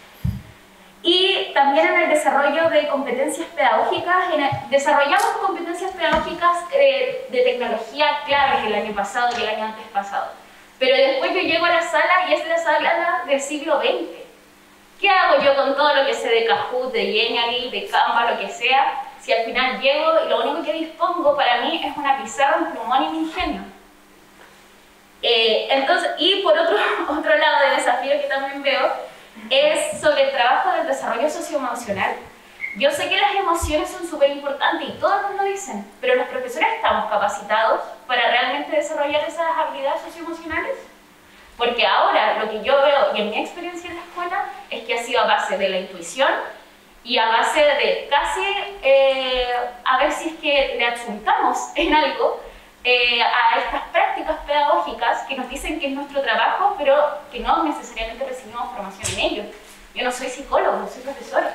Y también en el desarrollo de competencias pedagógicas, en el, desarrollamos competencias pedagógicas eh, de tecnología claves el año pasado y el año antes pasado. Pero después yo llego a la sala y es la sala del siglo veinte. ¿Qué hago yo con todo lo que sé de Kahoot, de Genially, de Canva, lo que sea? Si al final llego y lo único que dispongo para mí es una pizarra, un plumón y un ingenio. Eh, entonces, y por otro, otro lado de desafío que también veo es sobre el trabajo del desarrollo socioemocional. Yo sé que las emociones son súper importantes y todos nos lo dicen, pero los profesores estamos capacitados para realmente desarrollar esas habilidades socioemocionales. Porque ahora lo que yo veo y en mi experiencia en la escuela es que ha sido a base de la intuición y a base de casi eh, a ver si es que le adjuntamos en algo eh, a estas prácticas pedagógicas que nos dicen que es nuestro trabajo, pero que no necesariamente recibimos formación en ello. Yo no soy psicólogo, no soy profesora.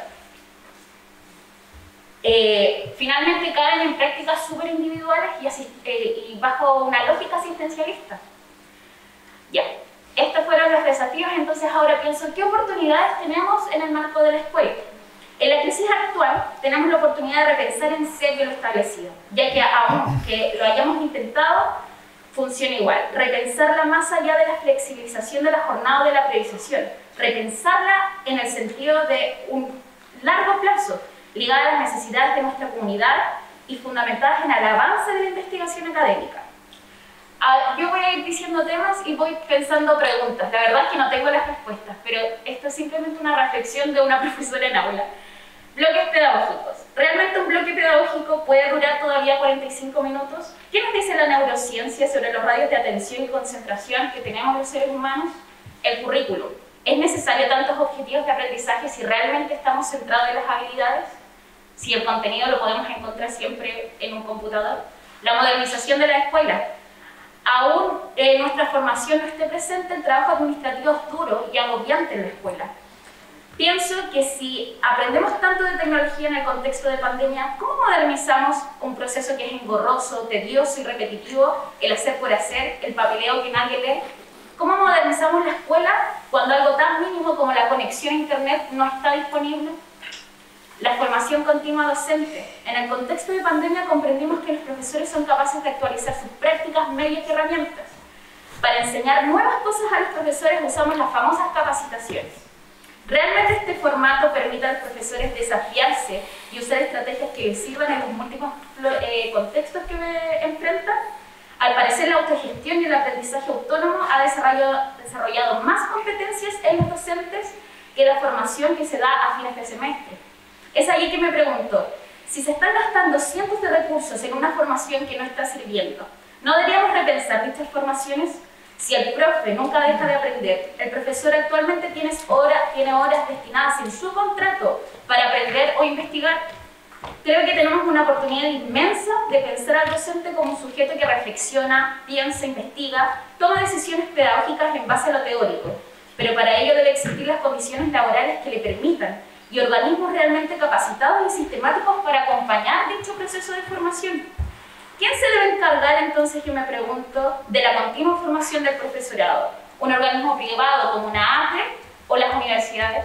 Eh, finalmente caen en prácticas súper individuales y, eh, y bajo una lógica asistencialista. Ya, estos fueron los desafíos, entonces ahora pienso qué oportunidades tenemos en el marco de la escuela. En la crisis actual tenemos la oportunidad de repensar en serio lo establecido, ya que aunque lo hayamos intentado, funciona igual. Repensarla más allá de la flexibilización de la jornada o de la priorización. Repensarla en el sentido de un largo plazo, ligada a las necesidades de nuestra comunidad y fundamentadas en el avance de la investigación académica. Yo voy a ir diciendo temas y voy pensando preguntas. La verdad es que no tengo las respuestas, pero esto es simplemente una reflexión de una profesora en aula. Bloques pedagógicos. ¿Realmente un bloque pedagógico puede durar todavía cuarenta y cinco minutos? ¿Qué nos dice la neurociencia sobre los radios de atención y concentración que tenemos los seres humanos? El currículum. ¿Es necesario tantos objetivos de aprendizaje si realmente estamos centrados en las habilidades? Si el contenido lo podemos encontrar siempre en un computador. La modernización de la escuela. Aún en nuestra formación no esté presente, el trabajo administrativo es duro y agobiante en la escuela. Pienso que si aprendemos tanto de tecnología en el contexto de pandemia, ¿cómo modernizamos un proceso que es engorroso, tedioso y repetitivo, el hacer por hacer, el papeleo que nadie lee? ¿Cómo modernizamos la escuela cuando algo tan mínimo como la conexión a internet no está disponible? La formación continua docente. En el contexto de pandemia comprendimos que los profesores son capaces de actualizar sus prácticas, medios y herramientas. Para enseñar nuevas cosas a los profesores usamos las famosas capacitaciones. ¿Realmente este formato permite a los profesores desafiarse y usar estrategias que les sirvan en los múltiples eh, contextos que me enfrentan? Al parecer, la autogestión y el aprendizaje autónomo ha desarrollado, desarrollado más competencias en los docentes que la formación que se da a fines de semestre. Es ahí que me pregunto, si se están gastando cientos de recursos en una formación que no está sirviendo, ¿no deberíamos repensar dichas formaciones? Si el profe nunca deja de aprender, el profesor actualmente tiene horas, tiene horas destinadas en su contrato para aprender o investigar, creo que tenemos una oportunidad inmensa de pensar al docente como un sujeto que reflexiona, piensa, investiga, toma decisiones pedagógicas en base a lo teórico, pero para ello deben existir las condiciones laborales que le permitan y organismos realmente capacitados y sistemáticos para acompañar dicho proceso de formación. ¿Quién se debe encargar entonces, yo me pregunto, de la continua formación del profesorado? ¿Un organismo privado como una ATE o las universidades?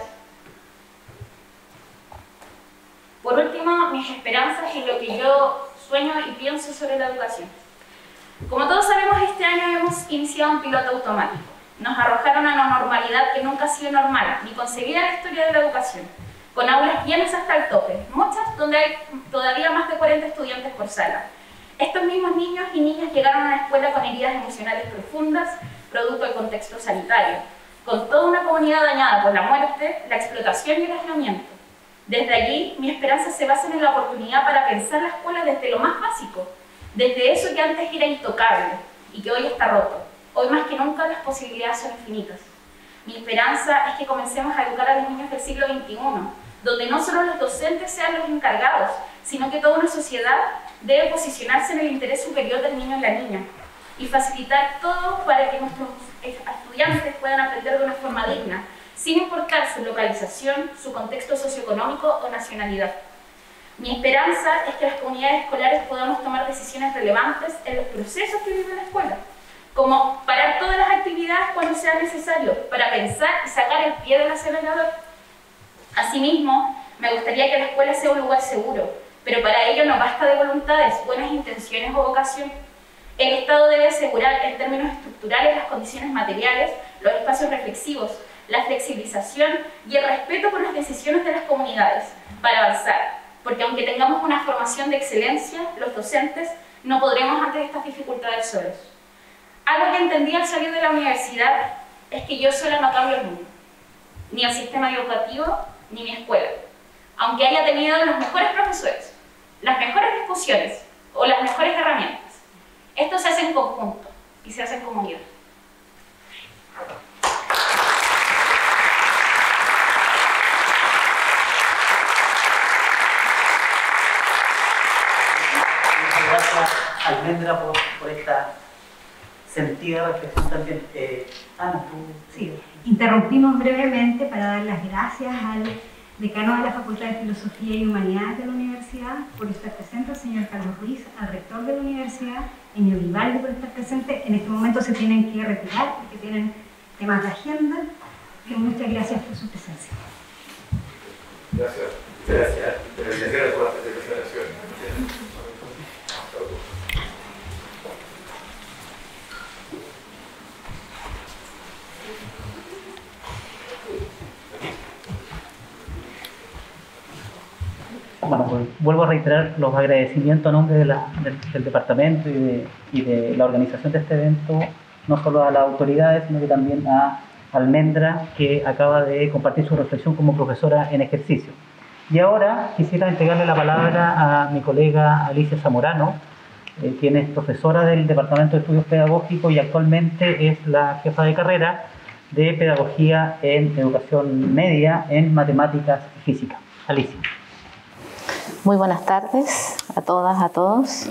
Por último, mis esperanzas y lo que yo sueño y pienso sobre la educación. Como todos sabemos, este año hemos iniciado un piloto automático. Nos arrojaron a una normalidad que nunca ha sido normal, ni concebida en la historia de la educación, con aulas llenas hasta el tope, muchas donde hay todavía más de cuarenta estudiantes por sala. Estos mismos niños y niñas llegaron a la escuela con heridas emocionales profundas, producto del contexto sanitario, con toda una comunidad dañada por la muerte, la explotación y el aislamiento. Desde allí, mi esperanza se basa en la oportunidad para pensar la escuela desde lo más básico, desde eso que antes era intocable y que hoy está roto. Hoy más que nunca las posibilidades son infinitas. Mi esperanza es que comencemos a educar a los niños del siglo veintiuno, donde no solo los docentes sean los encargados, sino que toda una sociedad debe posicionarse en el interés superior del niño y la niña y facilitar todo para que nuestros estudiantes puedan aprender de una forma digna, sin importar su localización, su contexto socioeconómico o nacionalidad. Mi esperanza es que las comunidades escolares podamos tomar decisiones relevantes en los procesos que vive la escuela, como parar todas las actividades cuando sea necesario, para pensar y sacar el pie del acelerador. Asimismo, me gustaría que la escuela sea un lugar seguro, pero para ello no basta de voluntades, buenas intenciones o vocación. El Estado debe asegurar en términos estructurales las condiciones materiales, los espacios reflexivos, la flexibilización y el respeto por las decisiones de las comunidades para avanzar, porque aunque tengamos una formación de excelencia, los docentes no podremos ante estas dificultades solos. Algo que entendí al salir de la universidad es que yo sola no cambio el mundo, ni el sistema educativo, ni mi escuela, aunque haya tenido los mejores profesores, las mejores discusiones o las mejores herramientas. Esto se hace en conjunto y se hace en comunidad. Muchas gracias, Almendra, por, por esta sentida reflexión también. Eh, Ana, tú... Sí, interrumpimos brevemente para dar las gracias al decano de la Facultad de Filosofía y Humanidades de la Universidad por estar presente, al señor Carlos Ruiz, al rector de la universidad, Enio Vivaldi por estar presente. En este momento se tienen que retirar porque tienen temas de agenda. Y muchas gracias por su presencia. Gracias. Gracias. Gracias por la presentación. Bueno, pues vuelvo a reiterar los agradecimientos a nombre de la, del, del departamento y de, y de la organización de este evento, no solo a las autoridades, sino que también a Almendra, que acaba de compartir su reflexión como profesora en ejercicio. Y ahora quisiera entregarle la palabra a mi colega Alicia Zamorano, eh, quien es profesora del Departamento de Estudios Pedagógicos y actualmente es la jefa de carrera de Pedagogía en Educación Media en Matemáticas y Física. Alicia. Muy buenas tardes a todas, a todos.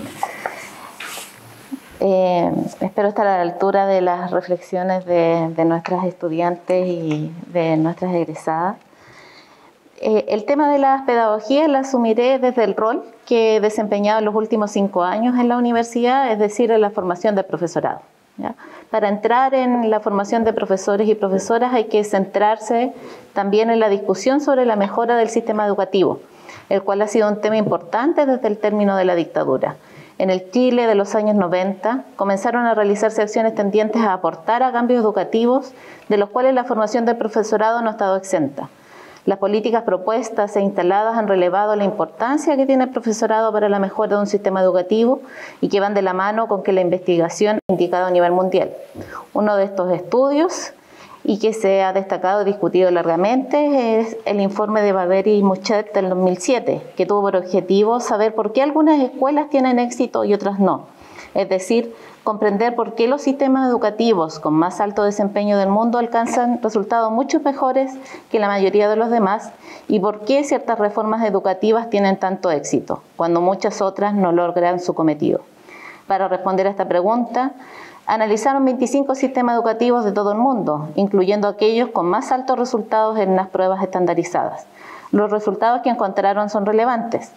Eh, espero estar a la altura de las reflexiones de, de nuestras estudiantes y de nuestras egresadas. Eh, el tema de las pedagogías la asumiré desde el rol que he desempeñado en los últimos cinco años en la universidad, es decir, en la formación de profesorado, ¿ya? Para entrar en la formación de profesores y profesoras hay que centrarse también en la discusión sobre la mejora del sistema educativo, el cual ha sido un tema importante desde el término de la dictadura. En el Chile de los años noventa comenzaron a realizarse acciones tendientes a aportar a cambios educativos, de los cuales la formación del profesorado no ha estado exenta. Las políticas propuestas e instaladas han relevado la importancia que tiene el profesorado para la mejora de un sistema educativo y que van de la mano con que la investigación ha indicado a nivel mundial. Uno de estos estudios, y que se ha destacado y discutido largamente, es el informe de Barberi y Mouchet del dos mil siete, que tuvo por objetivo saber por qué algunas escuelas tienen éxito y otras no. Es decir, comprender por qué los sistemas educativos con más alto desempeño del mundo alcanzan resultados mucho mejores que la mayoría de los demás y por qué ciertas reformas educativas tienen tanto éxito, cuando muchas otras no logran su cometido. Para responder a esta pregunta, analizaron veinticinco sistemas educativos de todo el mundo, incluyendo aquellos con más altos resultados en las pruebas estandarizadas. Los resultados que encontraron son relevantes.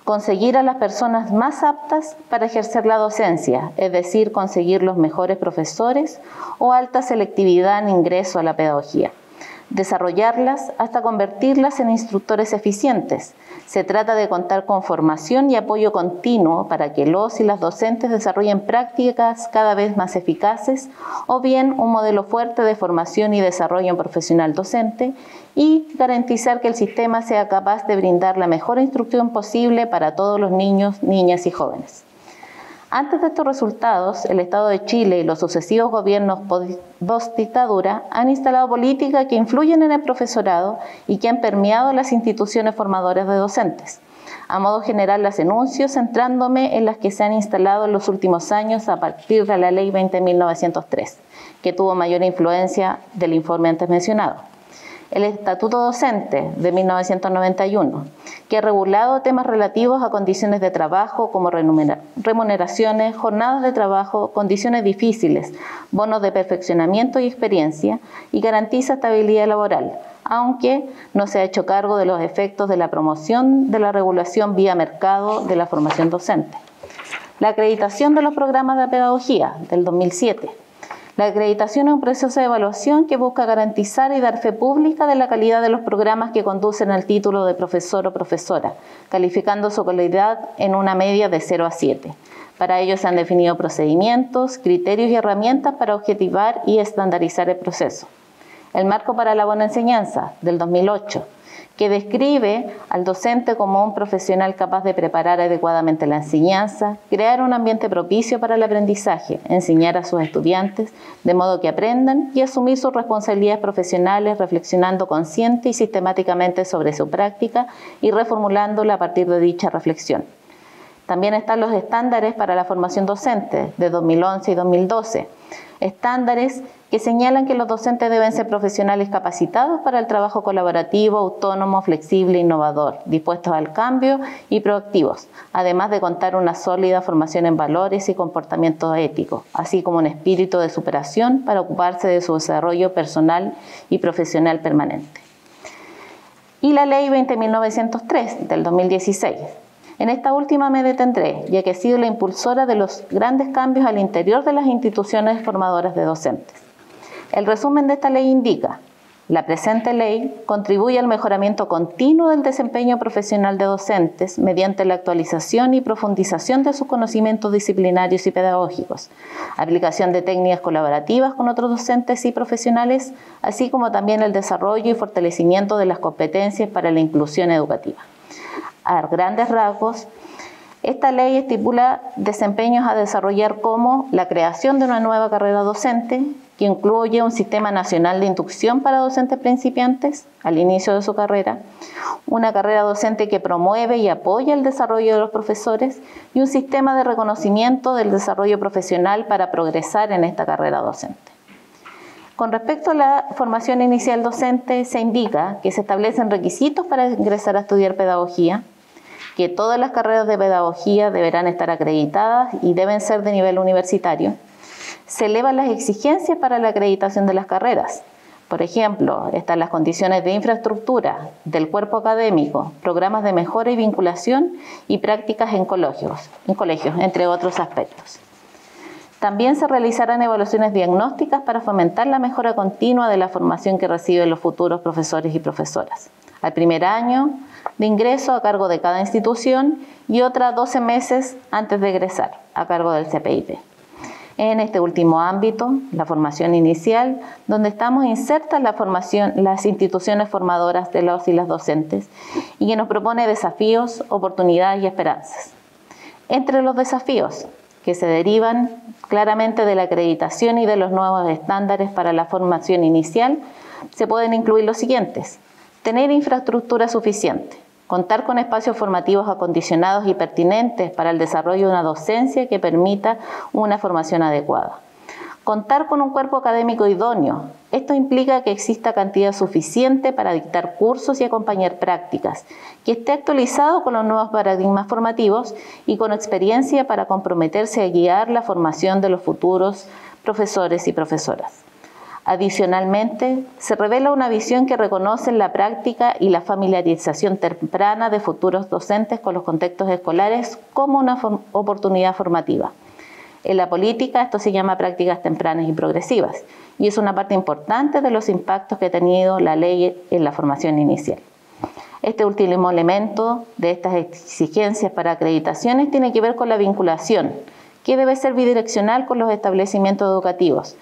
Conseguir a las personas más aptas para ejercer la docencia, es decir, conseguir los mejores profesores o alta selectividad en ingreso a la pedagogía. Desarrollarlas hasta convertirlas en instructores eficientes. Se trata de contar con formación y apoyo continuo para que los y las docentes desarrollen prácticas cada vez más eficaces o bien un modelo fuerte de formación y desarrollo profesional docente y garantizar que el sistema sea capaz de brindar la mejor instrucción posible para todos los niños, niñas y jóvenes. Antes de estos resultados, el Estado de Chile y los sucesivos gobiernos post-dictadura han instalado políticas que influyen en el profesorado y que han permeado las instituciones formadoras de docentes. A modo general las enuncio centrándome en las que se han instalado en los últimos años a partir de la Ley veinte mil novecientos tres, que tuvo mayor influencia del informe antes mencionado. El Estatuto Docente de mil novecientos noventa y uno, que ha regulado temas relativos a condiciones de trabajo como remuneraciones, jornadas de trabajo, condiciones difíciles, bonos de perfeccionamiento y experiencia, y garantiza estabilidad laboral, aunque no se ha hecho cargo de los efectos de la promoción de la regulación vía mercado de la formación docente. La acreditación de los programas de pedagogía del dos mil siete. La acreditación es un proceso de evaluación que busca garantizar y dar fe pública de la calidad de los programas que conducen al título de profesor o profesora, calificando su calidad en una media de cero a siete. Para ello se han definido procedimientos, criterios y herramientas para objetivar y estandarizar el proceso. El marco para la buena enseñanza, del dos mil ocho, que describe al docente como un profesional capaz de preparar adecuadamente la enseñanza, crear un ambiente propicio para el aprendizaje, enseñar a sus estudiantes de modo que aprendan y asumir sus responsabilidades profesionales reflexionando consciente y sistemáticamente sobre su práctica y reformulándola a partir de dicha reflexión. También están los estándares para la formación docente de dos mil once y dos mil doce, estándares que señalan que los docentes deben ser profesionales capacitados para el trabajo colaborativo, autónomo, flexible, innovador, dispuestos al cambio y proactivos, además de contar una sólida formación en valores y comportamiento ético, así como un espíritu de superación para ocuparse de su desarrollo personal y profesional permanente. Y la Ley veinte mil novecientos tres del dos mil dieciséis. En esta última me detendré, ya que he sido la impulsora de los grandes cambios al interior de las instituciones formadoras de docentes. El resumen de esta ley indica: la presente ley contribuye al mejoramiento continuo del desempeño profesional de docentes mediante la actualización y profundización de sus conocimientos disciplinarios y pedagógicos, aplicación de técnicas colaborativas con otros docentes y profesionales, así como también el desarrollo y fortalecimiento de las competencias para la inclusión educativa. A grandes rasgos, esta ley estipula desempeños a desarrollar como la creación de una nueva carrera docente, que incluye un sistema nacional de inducción para docentes principiantes al inicio de su carrera, una carrera docente que promueve y apoya el desarrollo de los profesores y un sistema de reconocimiento del desarrollo profesional para progresar en esta carrera docente. Con respecto a la formación inicial docente, se indica que se establecen requisitos para ingresar a estudiar pedagogía, que todas las carreras de pedagogía deberán estar acreditadas y deben ser de nivel universitario. Se elevan las exigencias para la acreditación de las carreras. Por ejemplo, están las condiciones de infraestructura, del cuerpo académico, programas de mejora y vinculación y prácticas en colegios, en colegios, entre otros aspectos. También se realizarán evaluaciones diagnósticas para fomentar la mejora continua de la formación que reciben los futuros profesores y profesoras. Al primer año de ingreso a cargo de cada institución y otra doce meses antes de egresar a cargo del C P I P. En este último ámbito, la formación inicial, donde estamos insertas la formación, las instituciones formadoras de los y las docentes y que nos propone desafíos, oportunidades y esperanzas. Entre los desafíos que se derivan claramente de la acreditación y de los nuevos estándares para la formación inicial, se pueden incluir los siguientes: tener infraestructura suficiente, contar con espacios formativos acondicionados y pertinentes para el desarrollo de una docencia que permita una formación adecuada. Contar con un cuerpo académico idóneo. Esto implica que exista cantidad suficiente para dictar cursos y acompañar prácticas, que esté actualizado con los nuevos paradigmas formativos y con experiencia para comprometerse a guiar la formación de los futuros profesores y profesoras. Adicionalmente, se revela una visión que reconoce la práctica y la familiarización temprana de futuros docentes con los contextos escolares como una for- oportunidad formativa. En la política esto se llama prácticas tempranas y progresivas, y es una parte importante de los impactos que ha tenido la ley en la formación inicial. Este último elemento de estas exigencias para acreditaciones tiene que ver con la vinculación, que debe ser bidireccional con los establecimientos educativos.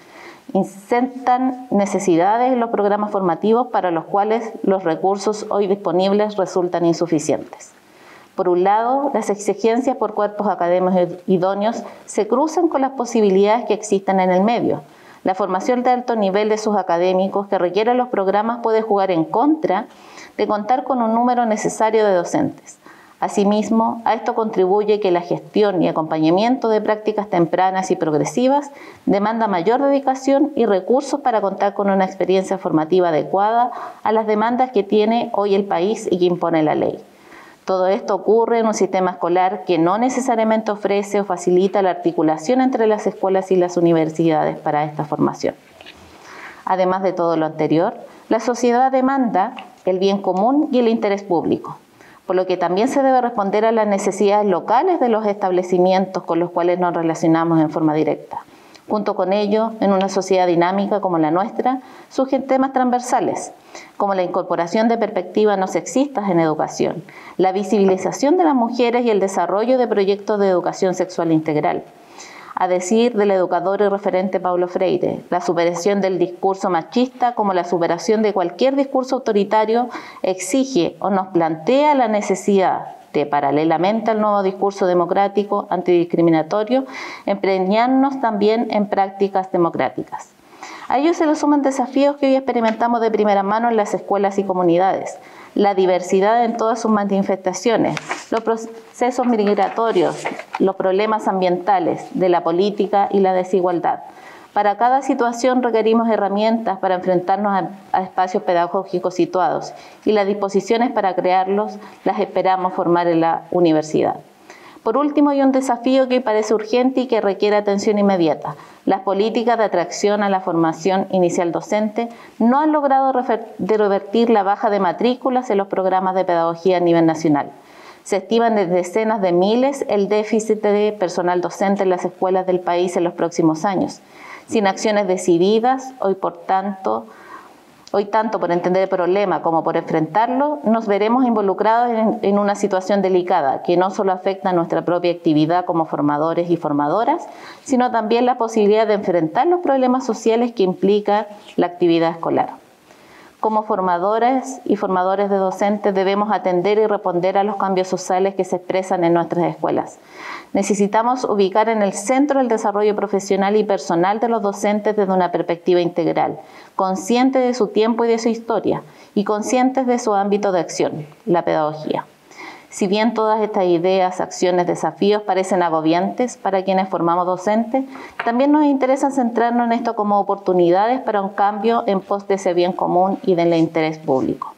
Insertan necesidades en los programas formativos para los cuales los recursos hoy disponibles resultan insuficientes. Por un lado, las exigencias por cuerpos académicos idóneos se cruzan con las posibilidades que existen en el medio. La formación de alto nivel de sus académicos que requieren los programas puede jugar en contra de contar con un número necesario de docentes. Asimismo, a esto contribuye que la gestión y acompañamiento de prácticas tempranas y progresivas demanda mayor dedicación y recursos para contar con una experiencia formativa adecuada a las demandas que tiene hoy el país y que impone la ley. Todo esto ocurre en un sistema escolar que no necesariamente ofrece o facilita la articulación entre las escuelas y las universidades para esta formación. Además de todo lo anterior, la sociedad demanda el bien común y el interés público, por lo que también se debe responder a las necesidades locales de los establecimientos con los cuales nos relacionamos en forma directa. Junto con ello, en una sociedad dinámica como la nuestra, surgen temas transversales, como la incorporación de perspectivas no sexistas en educación, la visibilización de las mujeres y el desarrollo de proyectos de educación sexual integral. A decir del educador y referente Paulo Freire, la superación del discurso machista como la superación de cualquier discurso autoritario exige o nos plantea la necesidad de, paralelamente al nuevo discurso democrático antidiscriminatorio, empeñarnos también en prácticas democráticas. A ello se le suman desafíos que hoy experimentamos de primera mano en las escuelas y comunidades: la diversidad en todas sus manifestaciones, los procesos migratorios, los problemas ambientales, de la política y la desigualdad. Para cada situación requerimos herramientas para enfrentarnos a, a espacios pedagógicos situados, y las disposiciones para crearlos las esperamos formar en la universidad. Por último, hay un desafío que parece urgente y que requiere atención inmediata. Las políticas de atracción a la formación inicial docente no han logrado revertir la baja de matrículas en los programas de pedagogía a nivel nacional. Se estiman en decenas de miles el déficit de personal docente en las escuelas del país en los próximos años. Sin acciones decididas, hoy por tanto, hoy tanto por entender el problema como por enfrentarlo, nos veremos involucrados en, en una situación delicada que no solo afecta a nuestra propia actividad como formadores y formadoras, sino también la posibilidad de enfrentar los problemas sociales que implica la actividad escolar. Como formadores y formadores de docentes debemos atender y responder a los cambios sociales que se expresan en nuestras escuelas. Necesitamos ubicar en el centro el desarrollo profesional y personal de los docentes desde una perspectiva integral, conscientes de su tiempo y de su historia, y conscientes de su ámbito de acción, la pedagogía. Si bien todas estas ideas, acciones, desafíos parecen agobiantes para quienes formamos docentes, también nos interesa centrarnos en esto como oportunidades para un cambio en pos de ese bien común y del interés público.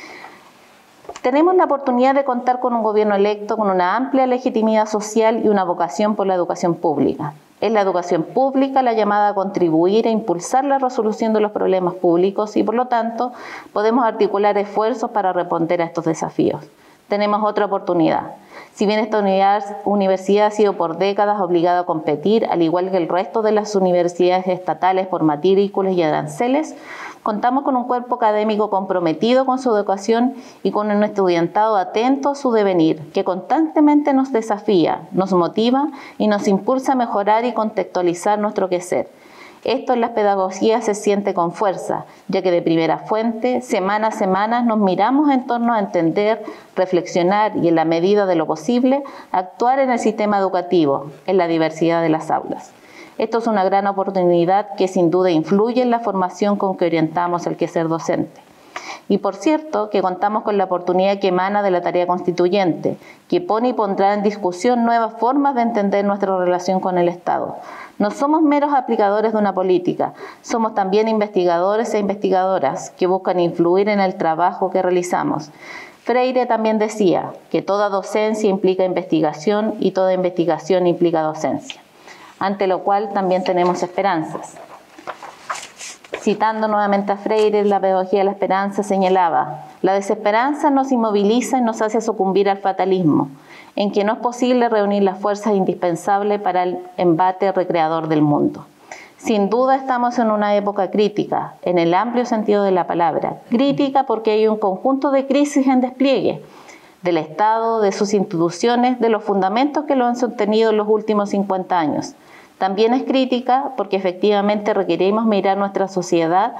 Tenemos la oportunidad de contar con un gobierno electo con una amplia legitimidad social y una vocación por la educación pública. Es la educación pública la llamada a contribuir e impulsar la resolución de los problemas públicos y, por lo tanto, podemos articular esfuerzos para responder a estos desafíos. Tenemos otra oportunidad. Si bien esta universidad ha sido por décadas obligada a competir, al igual que el resto de las universidades estatales por matrículas y aranceles, contamos con un cuerpo académico comprometido con su educación y con un estudiantado atento a su devenir, que constantemente nos desafía, nos motiva y nos impulsa a mejorar y contextualizar nuestro quehacer. Esto en las pedagogías se siente con fuerza, ya que de primera fuente, semana a semana, nos miramos en torno a entender, reflexionar y, en la medida de lo posible, actuar en el sistema educativo, en la diversidad de las aulas. Esto es una gran oportunidad que sin duda influye en la formación con que orientamos el quehacer docente. Y por cierto, que contamos con la oportunidad que emana de la tarea constituyente, que pone y pondrá en discusión nuevas formas de entender nuestra relación con el Estado. No somos meros aplicadores de una política, somos también investigadores e investigadoras que buscan influir en el trabajo que realizamos. Freire también decía que toda docencia implica investigación y toda investigación implica docencia, ante lo cual también tenemos esperanzas. Citando nuevamente a Freire, la pedagogía de la esperanza señalaba: la desesperanza nos inmoviliza y nos hace sucumbir al fatalismo, en que no es posible reunir las fuerzas indispensables para el embate recreador del mundo. Sin duda estamos en una época crítica, en el amplio sentido de la palabra. Crítica porque hay un conjunto de crisis en despliegue, del Estado, de sus instituciones, de los fundamentos que lo han sostenido en los últimos cincuenta años. También es crítica porque efectivamente requerimos mirar nuestra sociedad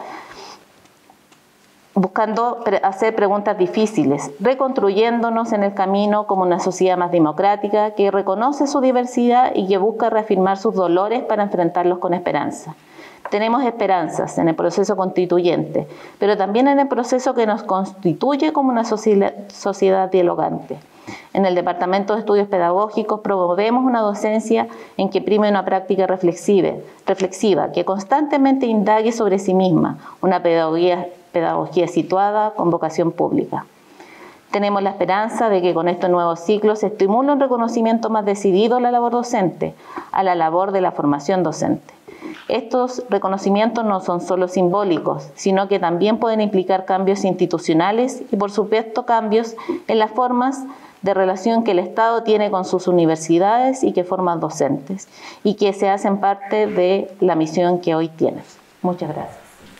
buscando hacer preguntas difíciles, reconstruyéndonos en el camino como una sociedad más democrática que reconoce su diversidad y que busca reafirmar sus dolores para enfrentarlos con esperanza. Tenemos esperanzas en el proceso constituyente, pero también en el proceso que nos constituye como una sociedad dialogante. En el Departamento de Estudios Pedagógicos promovemos una docencia en que prime una práctica reflexiva, reflexiva que constantemente indague sobre sí misma, una pedagogía, pedagogía situada con vocación pública. Tenemos la esperanza de que con estos nuevos ciclos se estimule un reconocimiento más decidido a la labor docente, a la labor de la formación docente. Estos reconocimientos no son solo simbólicos, sino que también pueden implicar cambios institucionales y, por supuesto, cambios en las formas de relación que el Estado tiene con sus universidades y que forman docentes, y que se hacen parte de la misión que hoy tienen. Muchas gracias.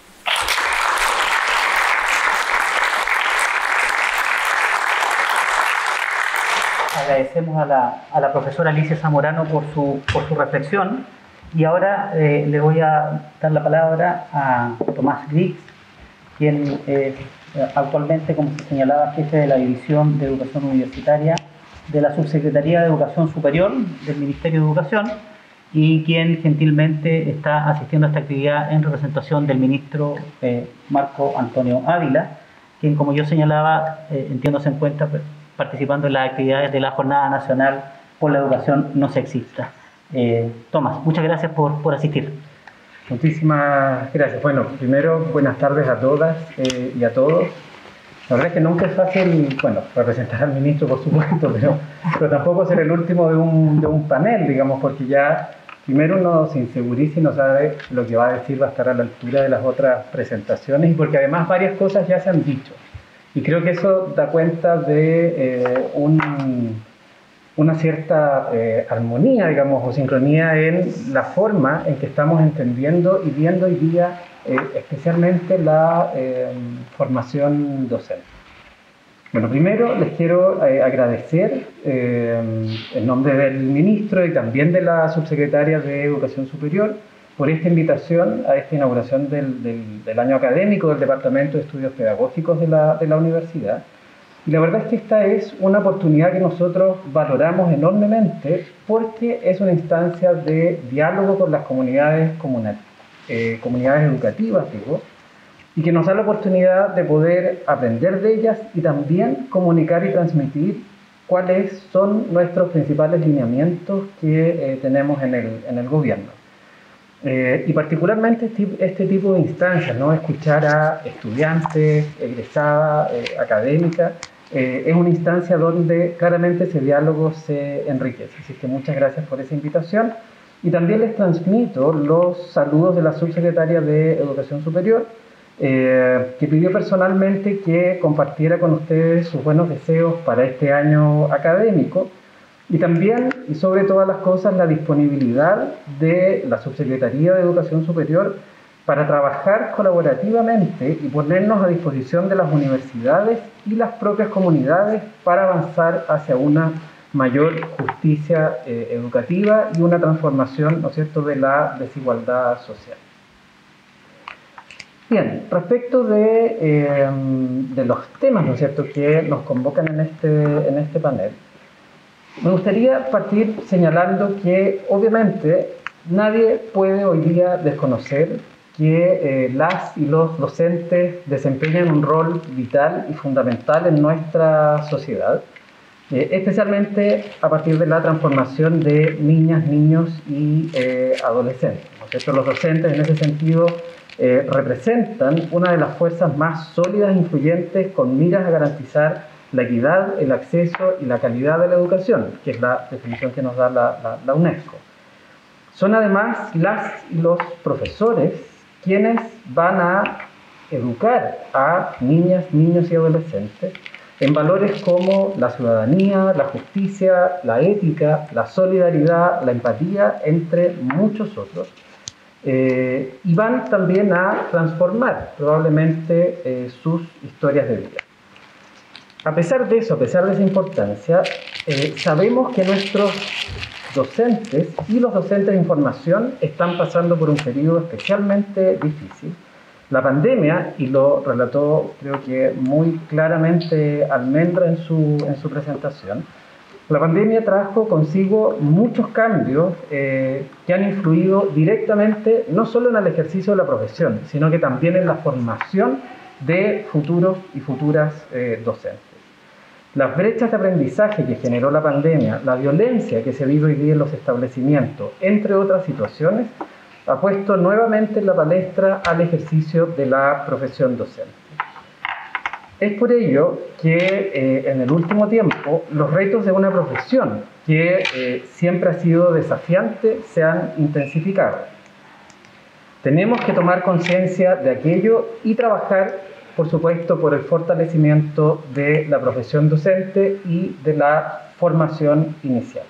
Agradecemos a la, a la profesora Alicia Zamorano por su, por su reflexión. Y ahora eh, le voy a dar la palabra a Tomás Griggs, quien es eh, actualmente, como se señalaba, jefe de la División de Educación Universitaria de la Subsecretaría de Educación Superior del Ministerio de Educación, y quien gentilmente está asistiendo a esta actividad en representación del ministro eh, Marco Antonio Ávila, quien, como yo señalaba, eh, entiendo se encuentra participando en las actividades de la Jornada Nacional por la Educación No Sexista. Eh, Tomás, muchas gracias por, por asistir. Muchísimas gracias. Bueno, primero, buenas tardes a todas eh, y a todos. La verdad es que nunca es fácil, bueno, representar al ministro, por supuesto, pero, pero tampoco ser el último de un, de un panel, digamos, porque ya primero uno se inseguriza y no sabe lo que va a decir, va a estar a la altura de las otras presentaciones, y porque además varias cosas ya se han dicho. Y creo que eso da cuenta de eh, un... una cierta eh, armonía, digamos, o sincronía en la forma en que estamos entendiendo y viendo hoy día eh, especialmente la eh, formación docente. Bueno, primero les quiero eh, agradecer eh, en nombre del ministro y también de la subsecretaria de Educación Superior por esta invitación a esta inauguración del, del, del año académico del Departamento de Estudios Pedagógicos de la, de la universidad. Y la verdad es que esta es una oportunidad que nosotros valoramos enormemente porque es una instancia de diálogo con las comunidades, comunal, eh, comunidades educativas, digo, y que nos da la oportunidad de poder aprender de ellas y también comunicar y transmitir cuáles son nuestros principales lineamientos que eh, tenemos en el, en el gobierno. Eh, y particularmente este, este tipo de instancias, ¿no? Escuchar a estudiantes, egresadas, eh, académicas, eh, es una instancia donde claramente ese diálogo se enriquece. Así que muchas gracias por esa invitación. Y también les transmito los saludos de la subsecretaria de Educación Superior, eh, que pidió personalmente que compartiera con ustedes sus buenos deseos para este año académico. Y también, y sobre todas las cosas, la disponibilidad de la Subsecretaría de Educación Superior para trabajar colaborativamente y ponernos a disposición de las universidades y las propias comunidades para avanzar hacia una mayor justicia eh, educativa y una transformación, ¿no es cierto?, de la desigualdad social. Bien, respecto de, eh, de los temas, ¿no es cierto?, que nos convocan en este, en este panel, me gustaría partir señalando que obviamente nadie puede hoy día desconocer que eh, las y los docentes desempeñan un rol vital y fundamental en nuestra sociedad, eh, especialmente a partir de la transformación de niñas, niños y eh, adolescentes, ¿no es cierto? Los docentes en ese sentido eh, representan una de las fuerzas más sólidas e influyentes con miras a garantizar la equidad, el acceso y la calidad de la educación, que es la definición que nos da la, la, la UNESCO. Son además las y los profesores quienes van a educar a niñas, niños y adolescentes en valores como la ciudadanía, la justicia, la ética, la solidaridad, la empatía, entre muchos otros. Eh, y van también a transformar probablemente eh, sus historias de vida. A pesar de eso, a pesar de esa importancia, eh, sabemos que nuestros docentes y los docentes de información están pasando por un periodo especialmente difícil. La pandemia, y lo relató creo que muy claramente Almendra en su, en su presentación, la pandemia trajo consigo muchos cambios eh, que han influido directamente no solo en el ejercicio de la profesión, sino que también en la formación de futuros y futuras eh, docentes. Las brechas de aprendizaje que generó la pandemia, la violencia que se vive hoy día en los establecimientos, entre otras situaciones, ha puesto nuevamente en la palestra al ejercicio de la profesión docente. Es por ello que eh, en el último tiempo los retos de una profesión que eh, siempre ha sido desafiante se han intensificado. Tenemos que tomar conciencia de aquello y trabajar, por supuesto, por el fortalecimiento de la profesión docente y de la formación inicial.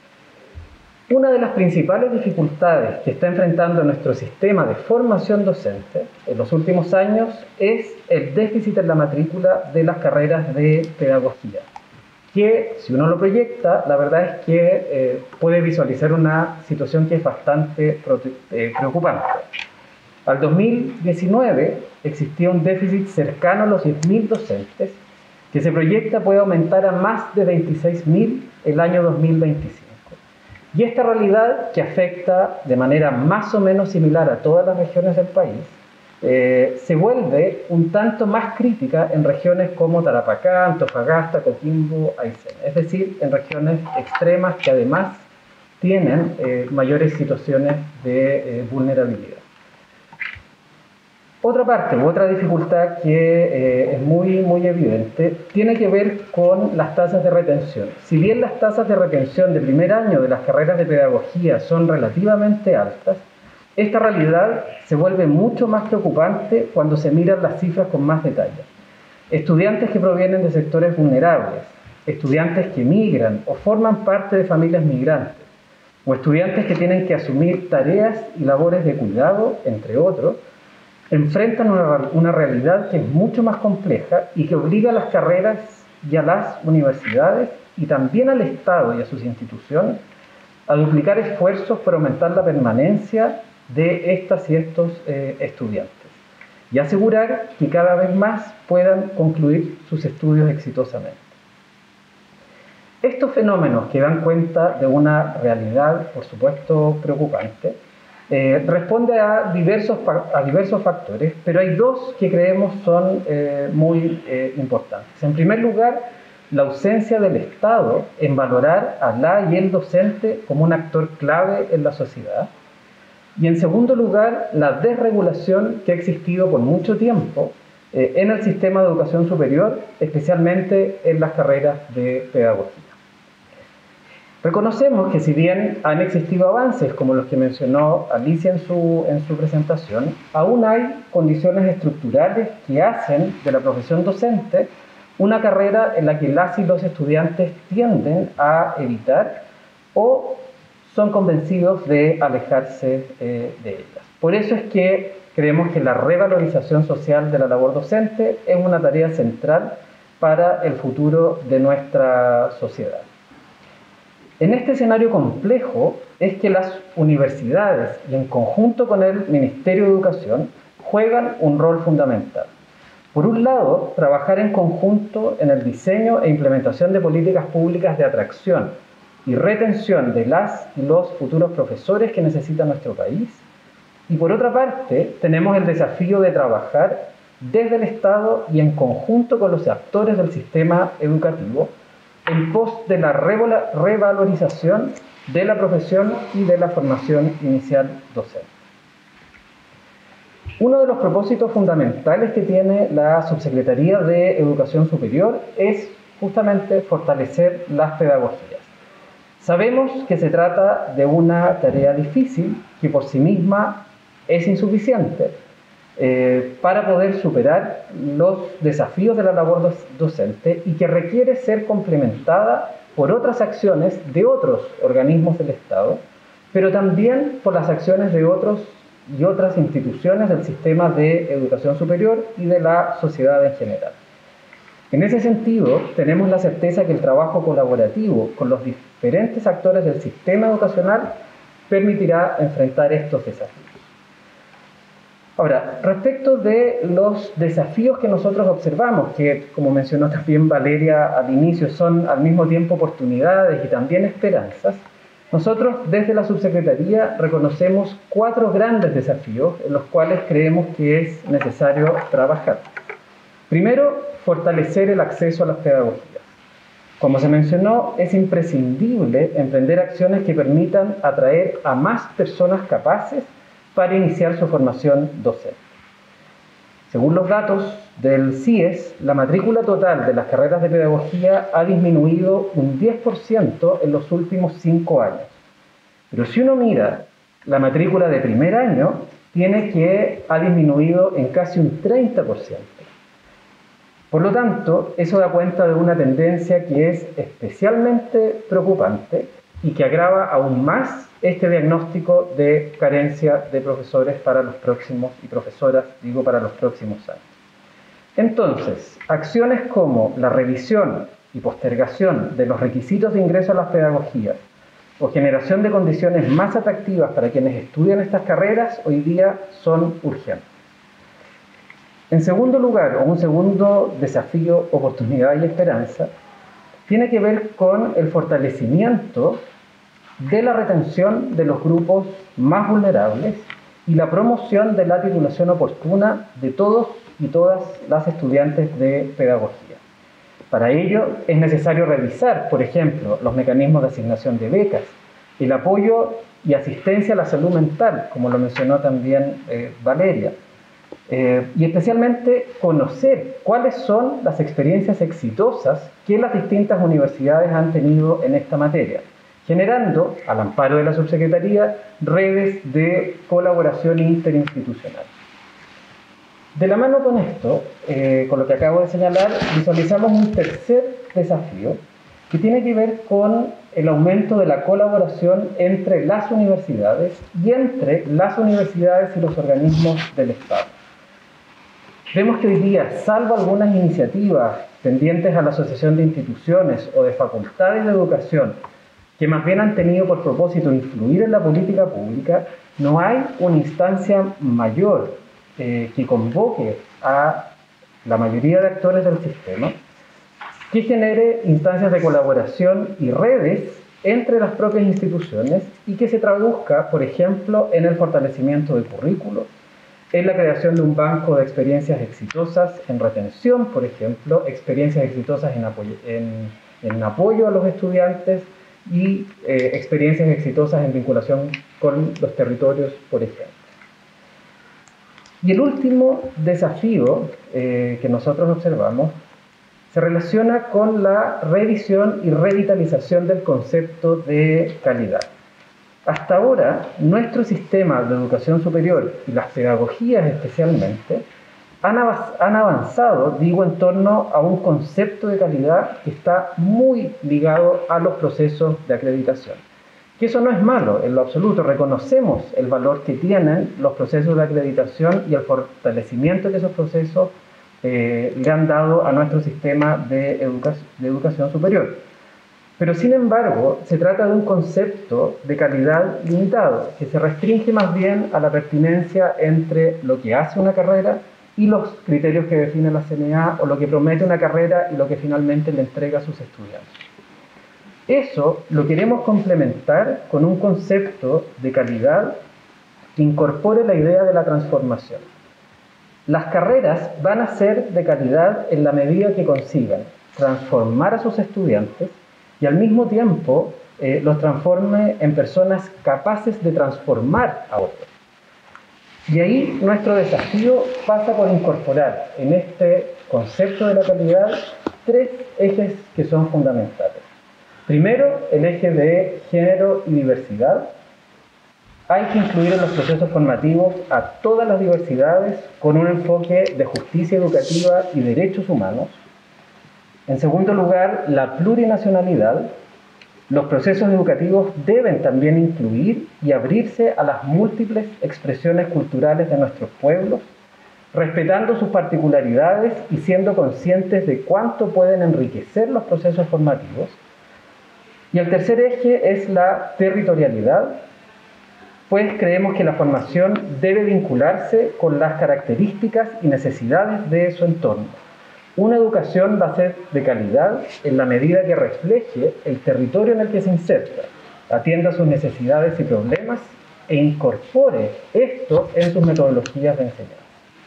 Una de las principales dificultades que está enfrentando nuestro sistema de formación docente en los últimos años es el déficit en la matrícula de las carreras de pedagogía, que si uno lo proyecta, la verdad es que eh, puede visualizar una situación que es bastante eh, preocupante. Al dos mil diecinueve existía un déficit cercano a los diez mil docentes, que se proyecta puede aumentar a más de veintiséis mil el año dos mil veinticinco. Y esta realidad, que afecta de manera más o menos similar a todas las regiones del país, eh, se vuelve un tanto más crítica en regiones como Tarapacá, Antofagasta, Coquimbo, Aysén, es decir, en regiones extremas que además tienen eh, mayores situaciones de eh, vulnerabilidad. Otra parte, u otra dificultad que eh, es muy, muy evidente, tiene que ver con las tasas de retención. Si bien las tasas de retención de primer año de las carreras de pedagogía son relativamente altas, esta realidad se vuelve mucho más preocupante cuando se miran las cifras con más detalle. Estudiantes que provienen de sectores vulnerables, estudiantes que migran o forman parte de familias migrantes, o estudiantes que tienen que asumir tareas y labores de cuidado, entre otros, enfrentan una, una realidad que es mucho más compleja y que obliga a las carreras y a las universidades y también al Estado y a sus instituciones a duplicar esfuerzos para aumentar la permanencia de estas y estos eh, estudiantes y asegurar que cada vez más puedan concluir sus estudios exitosamente. Estos fenómenos, que dan cuenta de una realidad, por supuesto, preocupante, Eh, responde a diversos, a diversos factores, pero hay dos que creemos son eh, muy eh, importantes. En primer lugar, la ausencia del Estado en valorar a la y el docente como un actor clave en la sociedad. Y en segundo lugar, la desregulación que ha existido por mucho tiempo eh, en el sistema de educación superior, especialmente en las carreras de pedagogía. Reconocemos que si bien han existido avances como los que mencionó Alicia en su, en su presentación, aún hay condiciones estructurales que hacen de la profesión docente una carrera en la que las y los estudiantes tienden a evitar o son convencidos de alejarse eh, de ellas. Por eso es que creemos que la revalorización social de la labor docente es una tarea central para el futuro de nuestra sociedad. En este escenario complejo es que las universidades, y en conjunto con el Ministerio de Educación, juegan un rol fundamental. Por un lado, trabajar en conjunto en el diseño e implementación de políticas públicas de atracción y retención de las y los futuros profesores que necesita nuestro país. Y por otra parte, tenemos el desafío de trabajar desde el Estado y en conjunto con los actores del sistema educativo en pos de la revalorización de la profesión y de la formación inicial docente. Uno de los propósitos fundamentales que tiene la Subsecretaría de Educación Superior es justamente fortalecer las pedagogías. Sabemos que se trata de una tarea difícil que por sí misma es insuficiente eh, para poder superar los desafíos de la labor docente y que requiere ser complementada por otras acciones de otros organismos del Estado, pero también por las acciones de otros y otras instituciones del sistema de educación superior y de la sociedad en general. En ese sentido, tenemos la certeza que el trabajo colaborativo con los diferentes actores del sistema educacional permitirá enfrentar estos desafíos. Ahora, respecto de los desafíos que nosotros observamos, que como mencionó también Valeria al inicio, son al mismo tiempo oportunidades y también esperanzas, nosotros desde la Subsecretaría reconocemos cuatro grandes desafíos en los cuales creemos que es necesario trabajar. Primero, fortalecer el acceso a las pedagogías. Como se mencionó, es imprescindible emprender acciones que permitan atraer a más personas capaces para iniciar su formación docente. Según los datos del C I E S, la matrícula total de las carreras de pedagogía ha disminuido un diez por ciento en los últimos cinco años. Pero si uno mira la matrícula de primer año, tiene que ha disminuido en casi un treinta por ciento. Por lo tanto, eso da cuenta de una tendencia que es especialmente preocupante y que agrava aún más este diagnóstico de carencia de profesores para los próximos, y profesoras, digo, para los próximos años. Entonces, acciones como la revisión y postergación de los requisitos de ingreso a las pedagogías o generación de condiciones más atractivas para quienes estudian estas carreras hoy día son urgentes. En segundo lugar, o un segundo desafío, oportunidad y esperanza, tiene que ver con el fortalecimiento de la retención de los grupos más vulnerables y la promoción de la titulación oportuna de todos y todas las estudiantes de pedagogía. Para ello es necesario revisar, por ejemplo, los mecanismos de asignación de becas, el apoyo y asistencia a la salud mental, como lo mencionó también eh, Valeria, eh, y especialmente conocer cuáles son las experiencias exitosas que las distintas universidades han tenido en esta materia, generando, al amparo de la Subsecretaría, redes de colaboración interinstitucional. De la mano con esto, eh, con lo que acabo de señalar, visualizamos un tercer desafío que tiene que ver con el aumento de la colaboración entre las universidades y entre las universidades y los organismos del Estado. Vemos que hoy día, salvo algunas iniciativas tendientes a la asociación de instituciones o de facultades de educación, que más bien han tenido por propósito influir en la política pública, no hay una instancia mayor eh, que convoque a la mayoría de actores del sistema, que genere instancias de colaboración y redes entre las propias instituciones y que se traduzca, por ejemplo, en el fortalecimiento de currículos, en la creación de un banco de experiencias exitosas en retención, por ejemplo, experiencias exitosas en apoyo, en, en apoyo a los estudiantes y eh, experiencias exitosas en vinculación con los territorios, por ejemplo. Y el último desafío eh, que nosotros observamos se relaciona con la revisión y revitalización del concepto de calidad. Hasta ahora, nuestro sistema de educación superior y las pedagogías especialmente han, av han avanzado, digo, en torno a un concepto de calidad que está muy ligado a los procesos de acreditación. Que eso no es malo en lo absoluto, reconocemos el valor que tienen los procesos de acreditación y el fortalecimiento que esos procesos eh, le han dado a nuestro sistema de, educa de educación superior. Pero sin embargo, se trata de un concepto de calidad limitado, que se restringe más bien a la pertinencia entre lo que hace una carrera y los criterios que define la C N A, o lo que promete una carrera y lo que finalmente le entrega a sus estudiantes. Eso lo queremos complementar con un concepto de calidad que incorpore la idea de la transformación. Las carreras van a ser de calidad en la medida que consigan transformar a sus estudiantes y al mismo tiempo eh, los transforme en personas capaces de transformar a otros. Y ahí nuestro desafío pasa por incorporar en este concepto de la calidad tres ejes que son fundamentales. Primero, el eje de género y diversidad, hay que incluir en los procesos formativos a todas las diversidades con un enfoque de justicia educativa y derechos humanos. En segundo lugar, la plurinacionalidad. Los procesos educativos deben también incluir y abrirse a las múltiples expresiones culturales de nuestros pueblos, respetando sus particularidades y siendo conscientes de cuánto pueden enriquecer los procesos formativos. Y el tercer eje es la territorialidad, pues creemos que la formación debe vincularse con las características y necesidades de su entorno. Una educación va a ser de calidad en la medida que refleje el territorio en el que se inserta, atienda sus necesidades y problemas e incorpore esto en sus metodologías de enseñanza.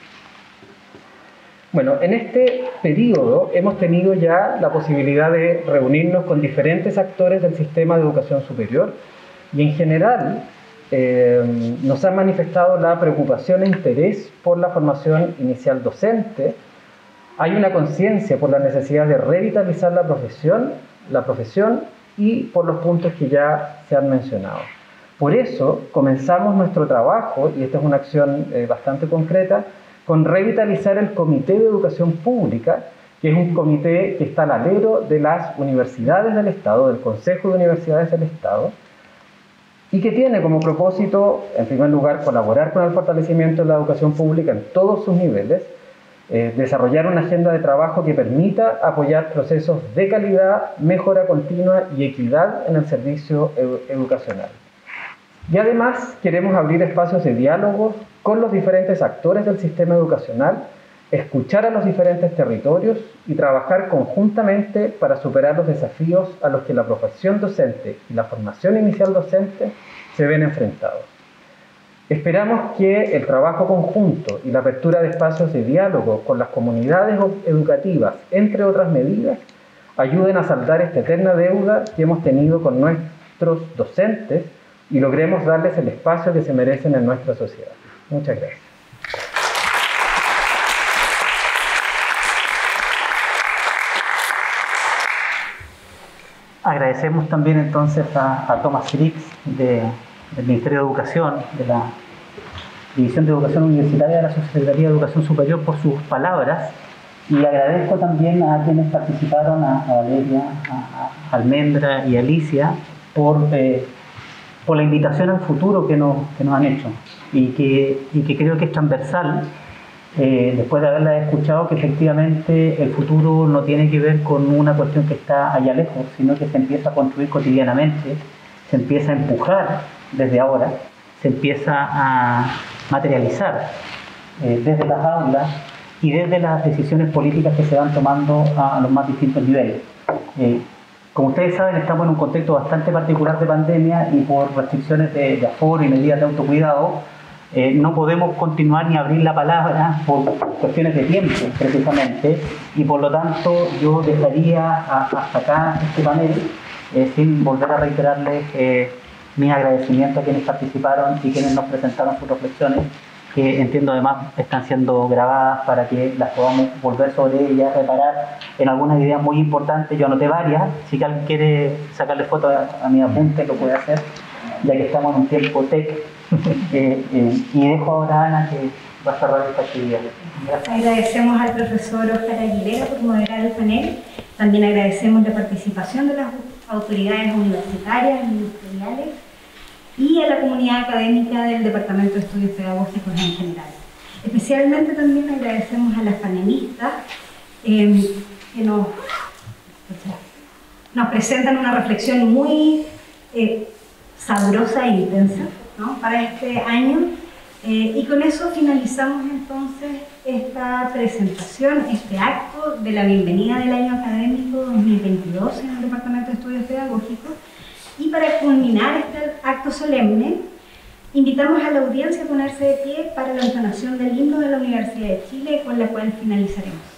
Bueno, en este periodo hemos tenido ya la posibilidad de reunirnos con diferentes actores del sistema de educación superior y en general eh, nos han manifestado la preocupación e interés por la formación inicial docente. Hay una conciencia por la necesidad de revitalizar la profesión, la profesión y por los puntos que ya se han mencionado. Por eso comenzamos nuestro trabajo, y esta es una acción eh, bastante concreta, con revitalizar el Comité de Educación Pública, que es un comité que está al alero de las universidades del Estado, del Consejo de Universidades del Estado, y que tiene como propósito, en primer lugar, colaborar con el fortalecimiento de la educación pública en todos sus niveles, eh, desarrollar una agenda de trabajo que permita apoyar procesos de calidad, mejora continua y equidad en el servicio edu- educacional. Y además queremos abrir espacios de diálogo con los diferentes actores del sistema educacional, escuchar a los diferentes territorios y trabajar conjuntamente para superar los desafíos a los que la profesión docente y la formación inicial docente se ven enfrentados. Esperamos que el trabajo conjunto y la apertura de espacios de diálogo con las comunidades educativas, entre otras medidas, ayuden a saldar esta eterna deuda que hemos tenido con nuestros docentes y logremos darles el espacio que se merecen en nuestra sociedad. Muchas gracias. Agradecemos también entonces a, a Thomas Griggs de, del Ministerio de Educación, de la División de Educación Universitaria de la Subsecretaría de Educación Superior por sus palabras, y agradezco también a quienes participaron, a, a Valeria, a, a Almendra y Alicia, por, eh, por la invitación al futuro que nos, que nos han hecho y que, y que creo que es transversal. Eh, después de haberla escuchado, que efectivamente el futuro no tiene que ver con una cuestión que está allá lejos, sino que se empieza a construir cotidianamente, se empieza a empujar desde ahora, se empieza a materializar eh, desde las aulas y desde las decisiones políticas que se van tomando a, a los más distintos niveles. Eh, como ustedes saben, estamos en un contexto bastante particular de pandemia y por restricciones de, de aforo y medidas de autocuidado, Eh, no podemos continuar ni abrir la palabra por cuestiones de tiempo, precisamente, y por lo tanto yo dejaría a, hasta acá este panel eh, sin volver a reiterarles eh, mis agradecimientos a quienes participaron y quienes nos presentaron sus reflexiones, que entiendo además están siendo grabadas para que las podamos volver sobre ellas, reparar en algunas ideas muy importantes. Yo anoté varias, si alguien quiere sacarle foto a, a mi apunte lo puede hacer, ya que estamos en un tiempo tech. Eh, eh, y dejo ahora a Ana que va a cerrar esta actividad. Gracias. Agradecemos al profesor Óscar Aguilera por moderar el panel. También agradecemos la participación de las autoridades universitarias, ministeriales y a la comunidad académica del Departamento de Estudios Pedagógicos en general. Especialmente también agradecemos a las panelistas eh, que nos, nos presentan una reflexión muy eh, sabrosa e intensa, ¿no?, para este año, eh, y con eso finalizamos entonces esta presentación, este acto de la bienvenida del año académico dos mil veintidós en el Departamento de Estudios Pedagógicos. Y para culminar este acto solemne, invitamos a la audiencia a ponerse de pie para la entonación del himno de la Universidad de Chile, con la cual finalizaremos.